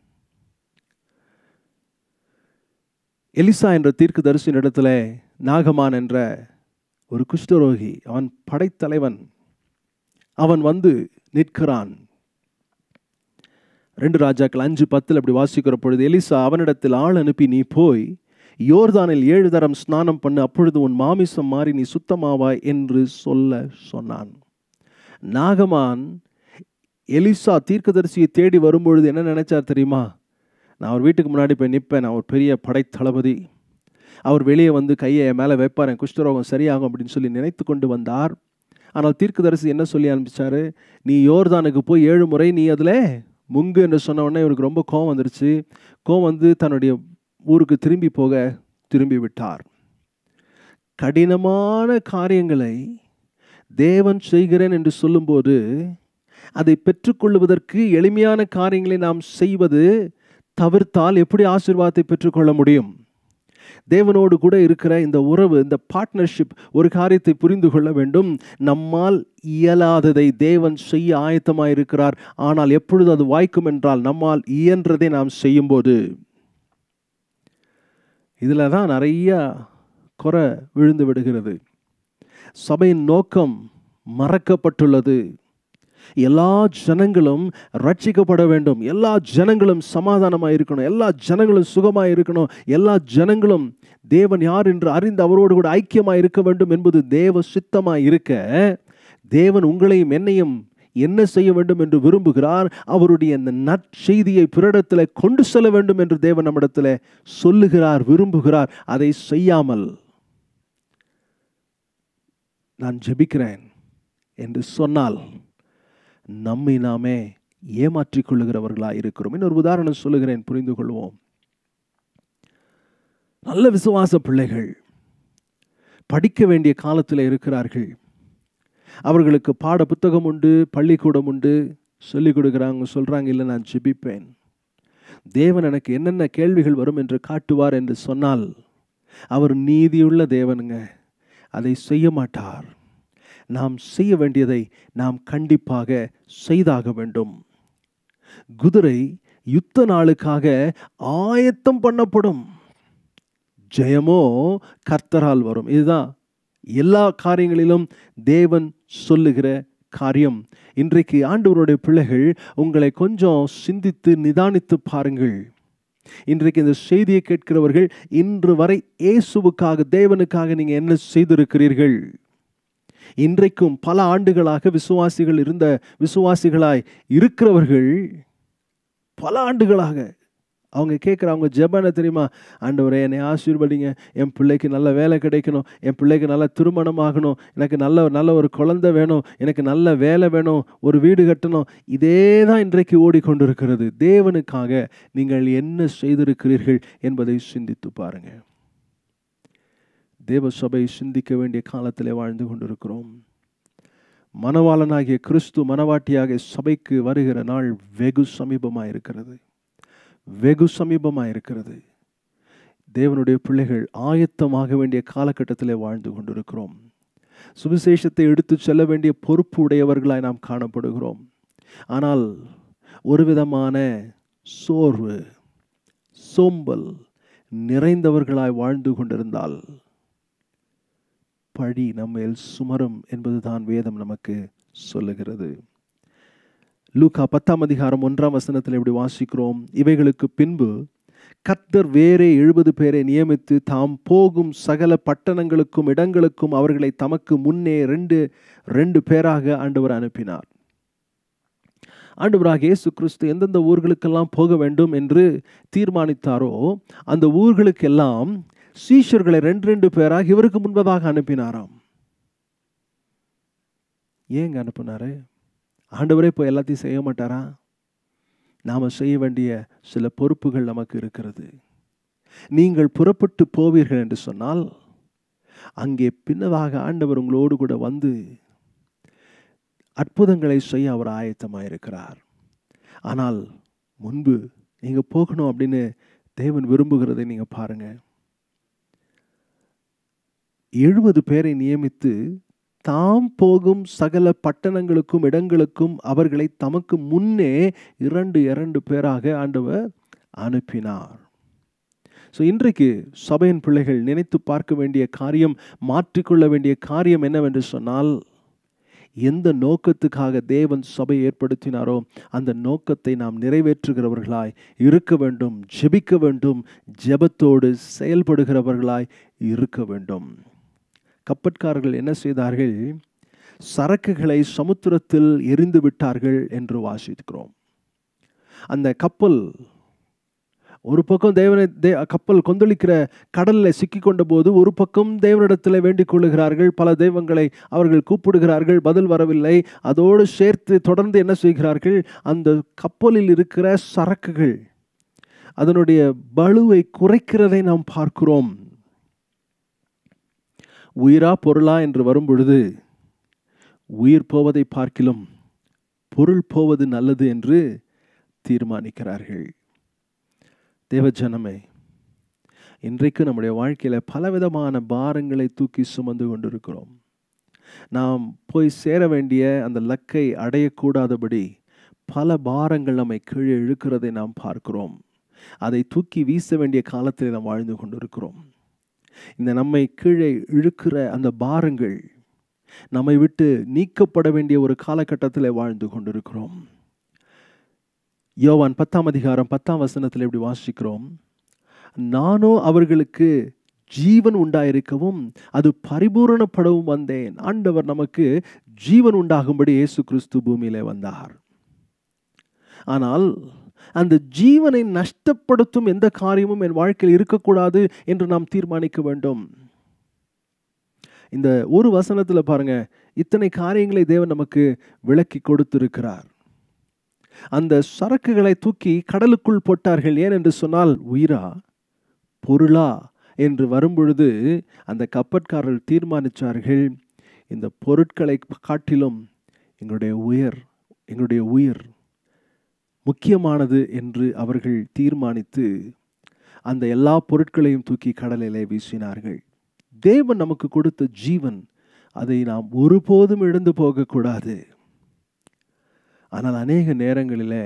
எலிசா என்ற தீர்க்கதரிசியின் இடத்துல நாகமான் என்ற ஒரு குஷ்டரோகி, அவன் படைத்தலைவன், அவன் வந்து நிற்கிறான். ரெண்டு ராஜாக்கள் அஞ்சு பத்தில் அப்படி வாசிக்கிற பொழுது, எலிசா அவனிடத்தில் ஆள் அனுப்பி, நீ போய் யோர்தானில் ஏழு தரம் ஸ்நானம் பண்ணு, அப்பொழுது உன் மாமிசம் மாறி நீ சுத்தமாவாய் என்று சொல்ல சொன்னான். நாகமான் எலிசா தீர்க்கதரிசியை தேடி வரும்பொழுது என்ன நினைச்சார் தெரியுமா? நான் அவர் வீட்டுக்கு முன்னாடி போய் நிற்பேன், நான் ஒரு பெரிய படைத்தளபதி, அவர் வெளியே வந்து கையை மேலே வைப்பார், என் குஷ்டரோகம் சரியாகும் அப்படின்னு சொல்லி நினைத்து கொண்டு வந்தார். ஆனால் தீர்க்கதரிசி என்ன சொல்லி அனுப்பிச்சாரு? நீ யோர்தானுக்கு போய் ஏழு முறை நீ அதில் முங்கு என்று சொன்ன உடனே இவருக்கு ரொம்ப கோவம் வந்துருச்சு. கோவம் வந்து தன்னுடைய ஊருக்கு திரும்பி போக திரும்பி விட்டார். கடினமான காரியங்களை தேவன் செய்கிறேன் என்று சொல்லும்போது அதை பெற்றுக்கொள்வதற்கு எளிமையான காரியங்களை நாம் செய்வது தவிர்த்தால் எப்படி ஆசீர்வாதத்தை பெற்றுக்கொள்ள முடியும்? தேவனோடு கூட இருக்கிற இந்த உறவு, இந்த பார்ட்னர்ஷிப், ஒரு காரியத்தை புரிந்து கொள்ள வேண்டும். நம்மால் இயலாததை தேவன் செய்ய ஆயத்தமாக இருக்கிறார். ஆனால் எப்பொழுது அது வாய்க்கும் என்றால் நம்மால் இயன்றதை நாம் செய்யும்போது. இதில் தான் நிறைய குறை விழுந்து விடுகிறது. சபையின் நோக்கம் மறக்கப்பட்டுள்ளது. எல்லா ஜனங்களும் ரட்சிக்கப்பட வேண்டும், எல்லா ஜனங்களும் சமாதானமாக இருக்கணும், எல்லா ஜனங்களும் சுகமாக இருக்கணும், எல்லா ஜனங்களும் தேவன் யார் என்று அறிந்து அவரோடு கூட ஐக்கியமாக இருக்க வேண்டும் என்பது தேவ சித்தமாக இருக்க, தேவன் உங்களையும் என்னையும் என்ன செய்ய வேண்டும் என்று விரும்புகிறார்? அவருடைய இந்த நற்செய்தியை பிறரிடத்தில் கொண்டு செல்ல வேண்டும் என்று தேவன் நம்மிடத்தில் சொல்லுகிறார், விரும்புகிறார். அதை செய்யாமல் நான் ஜெபிக்கிறேன் என்று சொன்னால் நம்மை நாமே ஏமாற்றிக் கொள்ளுகிறவர்களாக இருக்கிறோம். இன்னொரு உதாரணம் சொல்லுகிறேன், புரிந்து கொள்வோம். நல்ல விசுவாச பிள்ளைகள் படிக்க வேண்டிய காலத்தில் இருக்கிறார்கள். அவர்களுக்கு பாட புத்தகம் உண்டு, பள்ளிக்கூடம் உண்டு, சொல்லிக் கொடுக்குறாங்க. சொல்கிறாங்க, இல்லை நான் ஜெபிப்பேன், தேவன் எனக்கு என்னென்ன கேள்விகள் வரும் என்று காட்டுவார் என்று சொன்னால் அவர் நீதியுள்ள தேவனுங்க, அதை செய்ய மாட்டார். நாம் செய்ய வேண்டியதை நாம் கண்டிப்பாக செய்தாக வேண்டும். குதிரை யுத்த நாளுக்காக ஆயத்தம் பண்ணப்படும், ஜெயமோ கர்த்தரால் வரும். இதுதான் எல்லா காரியங்களிலும் தேவன் சொல்லுகிற காரியம். இன்றைக்கு ஆண்டவருடைய பிள்ளைகள் உங்களை கொஞ்சம் சிந்தித்து நிதானித்து பாருங்கள். இன்றைக்கு இந்த செய்தியை கேட்கிறவர்கள் இன்று வரை இயேசுவுக்காக, தேவனுக்காக நீங்க என்ன செய்திருக்கிறீர்கள்? இன்றைக்கும் பல ஆண்டுகளாக விசுவாசிகள் இருந்த விசுவாசிகளாய் இருக்கிறவர்கள் பல ஆண்டுகளாக அவங்க கேட்குற அவங்க ஜெபனை தெரியுமா? ஆண்டவரே என்னை ஆசீர்வதிங்க, என் பிள்ளைக்கு நல்ல வேலை கிடைக்கணும், என் பிள்ளைக்கு நல்ல திருமணம் ஆகணும், எனக்கு நல்ல நல்ல ஒரு குழந்தை வேணும், எனக்கு நல்ல வேலை வேணும், ஒரு வீடு கட்டணும். இதே தான் இன்றைக்கு ஓடிக்கொண்டிருக்கிறது. தேவனுக்காக நீங்கள் என்ன செய்திருக்கிறீர்கள் என்பதை சிந்தித்து பாருங்க. தேவ சபை சிந்திக்க வேண்டிய காலத்திலே வாழ்ந்து கொண்டிருக்கிறோம். மணவாளனாகிய கிறிஸ்து மணவாட்டியாக சபைக்கு வருகிற நாள் வெகு சமீபமாக இருக்கிறது, வெகு சமீபமாக இருக்கிறது. தேவனுடைய பிள்ளைகள் ஆயத்தமாக வேண்டிய காலகட்டத்திலே வாழ்ந்து கொண்டிருக்கிறோம். சுவிசேஷத்தை எடுத்து செல்ல வேண்டிய பொறுப்பு உடையவர்களாய் நாம் காணப்படுகிறோம். ஆனால் ஒரு விதமான சோர்வு, சோம்பல் நிறைந்தவர்களாய் வாழ்ந்து கொண்டிருந்தால் பழி நம்மேல் சுமரும் என்பதுதான் வேதம் நமக்கு சொல்லுகிறது. லூக்கா பத்தாம் அதிகாரம் ஒன்றாம் வசனத்தில் இப்படி வாசிக்கிறோம், இவைகளுக்கு பின்பு கர்த்தர் வேறே எழுபது பேரை நியமித்து தாம் போகும் சகல பட்டணங்களுக்கும் இடங்களுக்கும் அவர்களை தமக்கு முன்னே ரெண்டு ரெண்டு பேராக ஆண்டவர் அனுப்பினார். ஆண்டவராக இயேசு கிறிஸ்து எந்தெந்த ஊர்களுக்கெல்லாம் போக வேண்டும் என்று தீர்மானித்தாரோ அந்த ஊர்களுக்கெல்லாம் சீஷர்களை ரெண்டு ரெண்டு பேராக இவருக்கு முன்பதாக அனுப்பினாராம். ஏங்க அனுப்பினாரு? ஆண்டவரே போய் எல்லாத்தையும் செய்ய மாட்டாரா? நாம் செய்ய வேண்டிய சில பொறுப்புகள் நமக்கு இருக்கிறது. நீங்கள் புறப்பட்டு போவீர்கள் என்று சொன்னால் அங்கே பின்னதாக ஆண்டவர் உங்களோடு கூட வந்து அற்புதங்களை செய்ய அவர் ஆயத்தமாக இருக்கிறார். ஆனால் முன்பு நீங்கள் போகணும் அப்படின்னு தேவன் விரும்புகிறதை நீங்கள் பாருங்கள். எழுபது பேரை நியமித்து தாம் போகும் சகல பட்டணங்களுக்கும் இடங்களுக்கும் அவர்களை தமக்கு முன்னே இரண்டு இரண்டு பேராக ஆண்டவர் அனுப்பினார். ஸோ இன்றைக்கு சபையின் பிள்ளைகள் நினைத்து பார்க்க வேண்டிய காரியம், மாற்றிக்கொள்ள வேண்டிய காரியம் என்னவென்று சொன்னால், எந்த நோக்கத்துக்காக தேவன் சபை ஏற்படுத்தினாரோ அந்த நோக்கத்தை நாம் நிறைவேற்றுகிறவர்களாய் இருக்க வேண்டும். ஜெபிக்க வேண்டும், ஜெபத்தோடு செயல்படுகிறவர்களாய் இருக்க வேண்டும். கப்பற்காரர்கள் என்ன செய்தார்கள்? சரக்குகளை சமுத்திரத்தில் எரிந்து விட்டார்கள் என்று வாசிக்கிறோம். அந்த கப்பல் ஒரு பக்கம் தேவனை தே கப்பல் கொந்தளிக்கிற கடலில் சிக்கி கொண்ட போது ஒரு பக்கம் தேவனிடத்தில் வேண்டிக் கொள்ளுகிறார்கள். பல தெய்வங்களை அவர்கள் கூப்பிடுகிறார்கள், பதில் வரவில்லை. அதோடு சேர்த்து தொடர்ந்து என்ன செய்கிறார்கள்? அந்த கப்பலில் இருக்கிற சரக்குகள் அதனுடைய பளுவை குறைக்கிறதை நாம் பார்க்கிறோம். உயிரா பொருளா என்று வரும் பொழுது உயிர் போவதை பார்க்கிலும் பொருள் போவது நல்லது என்று தீர்மானிக்கிறார்கள். தேவஜனமே, இன்றைக்கு நம்முடைய வாழ்க்கையில் பலவிதமான பாரங்களை தூக்கி சுமந்து கொண்டிருக்கிறோம். நாம் போய் சேர வேண்டிய அந்த லக்கை அடையக்கூடாதபடி பல பாரங்கள் நம்மை கீழே இழுக்கிறதை நாம் பார்க்கிறோம். அதை தூக்கி வீச வேண்டிய காலத்தில் நாம் வாழ்ந்து கொண்டிருக்கிறோம். இந்த நம்மை கீழே இழுக்கிற அந்த பாரங்கள் நம்மை விட்டு நீக்கப்பட வேண்டிய ஒரு காலகட்டத்தில் வாழ்ந்து கொண்டிருக்கிறோம். யோவான் பத்தாம் அதிகாரம் பத்தாம் வசனத்தில் எப்படி வாசிக்கிறோம்? நானோ அவர்களுக்கு ஜீவன் உண்டாயிருக்கவும் அது பரிபூரணப்படவும் வந்தேன். ஆண்டவர் நமக்கு ஜீவன் உண்டாகும்படி இயேசு கிறிஸ்து பூமியிலே வந்தார். ஆனால் அந்த ஜீவனை நஷ்டப்படுத்தும் எந்த காரியமும் என் வாழ்க்கையில் இருக்கக்கூடாது என்று நாம் தீர்மானிக்க வேண்டும். இந்த ஒரு வசனத்தில் பாருங்க, இத்தனை காரியங்களை தேவன் நமக்கு விளக்கி கொடுத்திருக்கிறார். அந்த சரக்குகளை தூக்கி கடலுக்குள் போட்டார்கள். ஏன் என்று சொன்னால், உயிரா பொருளா என்று வரும்பொழுது அந்த கப்பற்காரர்கள் தீர்மானித்தார்கள், இந்த பொருட்களை காட்டிலும் எங்களுடைய உயிர் எங்களுடைய உயிர் முக்கியமானது என்று அவர்கள் தீர்மானித்து அந்த எல்லா பொருட்களையும் தூக்கி கடலிலே வீசினார்கள். தேவன் நமக்கு கொடுத்த ஜீவன், அதை நாம் ஒருபோதும் இழந்து போகக்கூடாது. ஆனால் அநேக நேரங்களில்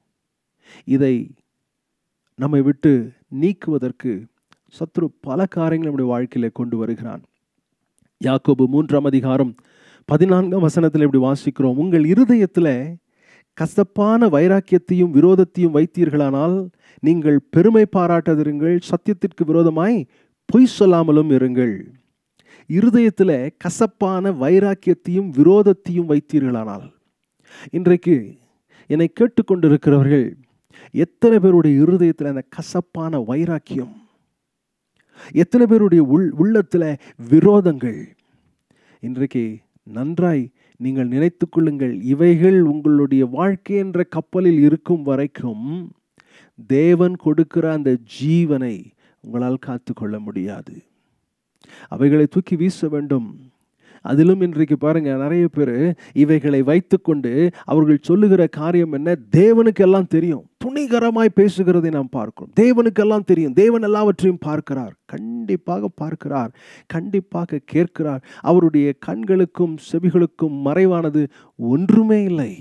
இதை நம்மை விட்டு நீக்குவதற்கு சத்ரு பல காரியங்கள் நம்முடைய வாழ்க்கையில கொண்டு வருகிறான். யாக்கோபு மூன்றாம் அதிகாரம் பதினான்காம் வசனத்தில் இப்படி வாசிக்கிறோம், உங்கள் இருதயத்தில் கசப்பான வைராக்கியத்தையும் விரோதத்தையும் வைத்தீர்களானால் நீங்கள் பெருமை பாராட்டாதிருங்கள், சத்தியத்திற்கு விரோதமாய் பொய் சொல்லாமலும் இருங்கள். இருதயத்தில் கசப்பான வைராக்கியத்தையும் விரோதத்தையும் வைத்தீர்களானால், இன்றைக்கு என்னை கேட்டுக்கொண்டிருக்கிறவர்கள் எத்தனை பேருடைய இருதயத்தில் அந்த கசப்பான வைராக்கியம், எத்தனை பேருடைய உள் உள்ளத்தில் விரோதங்கள்? இன்றைக்கு நன்றாய் நீங்கள் நினைத்து கொள்ளுங்கள், இவைகள் உங்களுடைய வாழ்க்கை என்ற கப்பலில் இருக்கும் வரைக்கும் தேவன் கொடுக்கிற அந்த ஜீவனை உங்களால் காத்து கொள்ள முடியாது. அவைகளை தூக்கி வீச வேண்டும். அதிலும் இன்றைக்கு பாருங்க, நிறைய பேர் இவைகளை வைத்துக்கொண்டு அவர்கள் சொல்லுகிற காரியம் என்ன? தேவனுக்கு எல்லாம் தெரியும், துணிகரமாய் பேசுகிறதை நாம் பார்க்கிறோம். தேவனுக்கெல்லாம் தெரியும், தேவன் எல்லாவற்றையும் பார்க்கிறார். கண்டிப்பாக பார்க்கிறார், கண்டிப்பாக கேட்கிறார். அவருடைய கண்களுக்கும் செவிகளுக்கும் மறைவானது ஒன்றுமே இல்லை.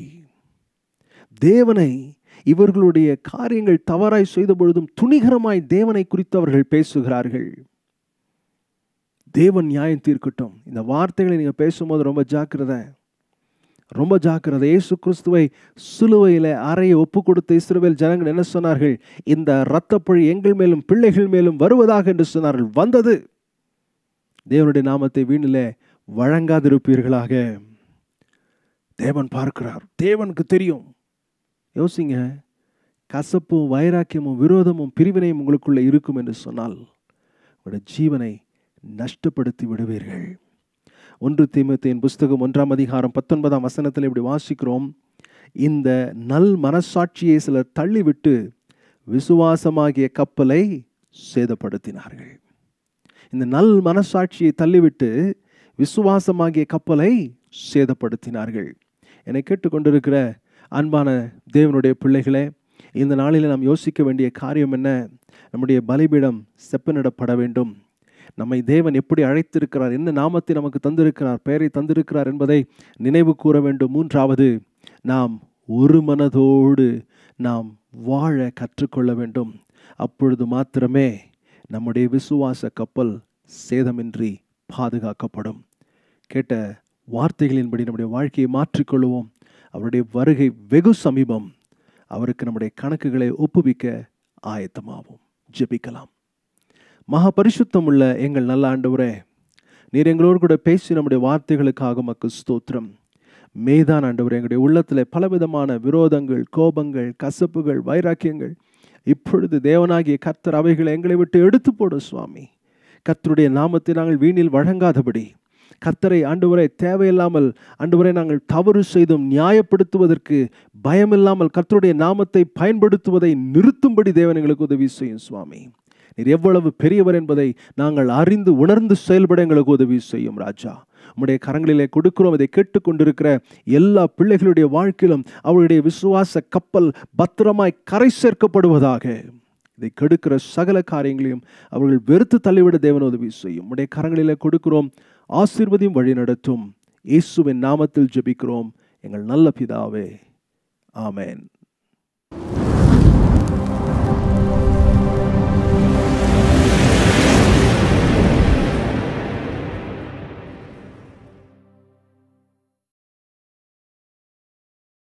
தேவனை இவர்களுடைய காரியங்கள் தவறாய் செய்த பொழுதும் துணிகரமாய் தேவனை குறித்து அவர்கள் பேசுகிறார்கள். தேவன் நியாயம் தீர்க்கட்டும். இந்த வார்த்தைகளை நீங்கள் பேசும்போது ரொம்ப ஜாக்கிரதை, ரொம்ப ஜாக்கிரதை. இயேசு கிறிஸ்துவை சிலுவையில் அறைய ஒப்பு கொடுத்த இஸ்ரவேல் ஜனங்கள் என்ன சொன்னார்கள்? இந்த இரத்தப்பழி எங்கள் மேலும் பிள்ளைகள் மேலும் வருவதாக என்று சொன்னார்கள். வந்தது. தேவனுடைய நாமத்தை வீணிலே வழங்காதிருப்பீர்களாக. தேவன் பார்க்கிறார், தேவனுக்கு தெரியும். யோசிங்க, கசப்பும் வைராக்கியமும் விரோதமும் பிரிவினையும் உங்களுக்குள்ளே இருக்கும் என்று சொன்னால் உங்களுடைய ஜீவனை நஷ்டப்படுத்தி விடுவீர்கள். ஒன்று தீமோத்தேயின் புஸ்தகம் ஒன்றாம் அதிகாரம் பத்தொன்பதாம் வசனத்தில் இப்படி வாசிக்கிறோம், இந்த நல் மனசாட்சியை சிலர் தள்ளிவிட்டு விசுவாசமாகிய கப்பலை சேதப்படுத்தினார்கள். இந்த நல் மனசாட்சியை தள்ளிவிட்டு விசுவாசமாகிய கப்பலை சேதப்படுத்தினார்கள். என்னை கேட்டுக்கொண்டிருக்கிற அன்பான தேவனுடைய பிள்ளைகளே, இந்த நாளில் நாம் யோசிக்க வேண்டிய காரியம் என்ன? நம்முடைய பலிபீடம் செப்பனிடப்பட வேண்டும். நம்மை தேவன் எப்படி அழைத்திருக்கிறார், என்ன நாமத்தை நமக்கு தந்திருக்கிறார், பெயரை தந்திருக்கிறார் என்பதை நினைவு கூற வேண்டும். மூன்றாவது, நாம் ஒரு மனதோடு நாம் வாழ கற்றுக்கொள்ள வேண்டும். அப்பொழுது மாத்திரமே நம்முடைய விசுவாச கப்பல் சேதமின்றி பாதுகாக்கப்படும். கேட்ட வார்த்தைகளின்படி நம்முடைய வாழ்க்கையை மாற்றிக்கொள்வோம். அவருடைய வருகை வெகு சமீபம். அவருக்கு நம்முடைய கணக்குகளை ஒப்புவிக்க ஆயத்தமாவோம். ஜெபிக்கலாம். மகா பரிசுத்தம் உள்ள எங்கள் நல்ல ஆண்டவரே, நீர் எங்களோடு கூட பேசி நம்முடைய வார்த்தைகளுக்காக உமக்கு ஸ்தோத்திரம். மேதான் ஆண்டவரே, எங்களுடைய உள்ளத்தில் பலவிதமான விரோதங்கள், கோபங்கள், கசப்புகள், வைராக்கியங்கள், இப்பொழுது தேவனாகிய கர்த்தர் அவைகளை எங்களை விட்டு எடுத்து போடும் சுவாமி. கர்த்தருடைய நாமத்தை நாங்கள் வீணில் வழங்காதபடி, கர்த்தரை ஆண்டவரை தேவையில்லாமல் ஆண்டவரை நாங்கள் தவறு செய்தும் நியாயப்படுத்துவதற்கு பயமில்லாமல் கர்த்தருடைய நாமத்தை பயன்படுத்துவதை நிறுத்தும்படி தேவன் எங்களுக்கு உதவி செய்யும் சுவாமி. நீர் எவ்வளவு பெரியவர் என்பதை நாங்கள் அறிந்து உணர்ந்து செயல்பட எங்களுக்கு உதவி செய்யும் ராஜா. உம்முடைய கரங்களிலே கொடுக்கிறோம். இதை கேட்டுக்கொண்டிருக்கிற எல்லா பிள்ளைகளுடைய வாழ்க்கையிலும் அவருடைய விசுவாச கப்பல் பத்திரமாய் கரை சேர்க்கப்படுவதாக. இதை கெடுக்கிற சகல காரியங்களையும் அவர்கள் வெறுத்து தள்ளிவிட தேவன் உதவி செய்யும். உம்முடைய கரங்களிலே கொடுக்கிறோம். ஆசீர்வதியும் வழி நடத்தும். இயேசுவின் நாமத்தில் ஜெபிக்கிறோம் எங்கள் நல்ல பிதாவே. ஆமென்.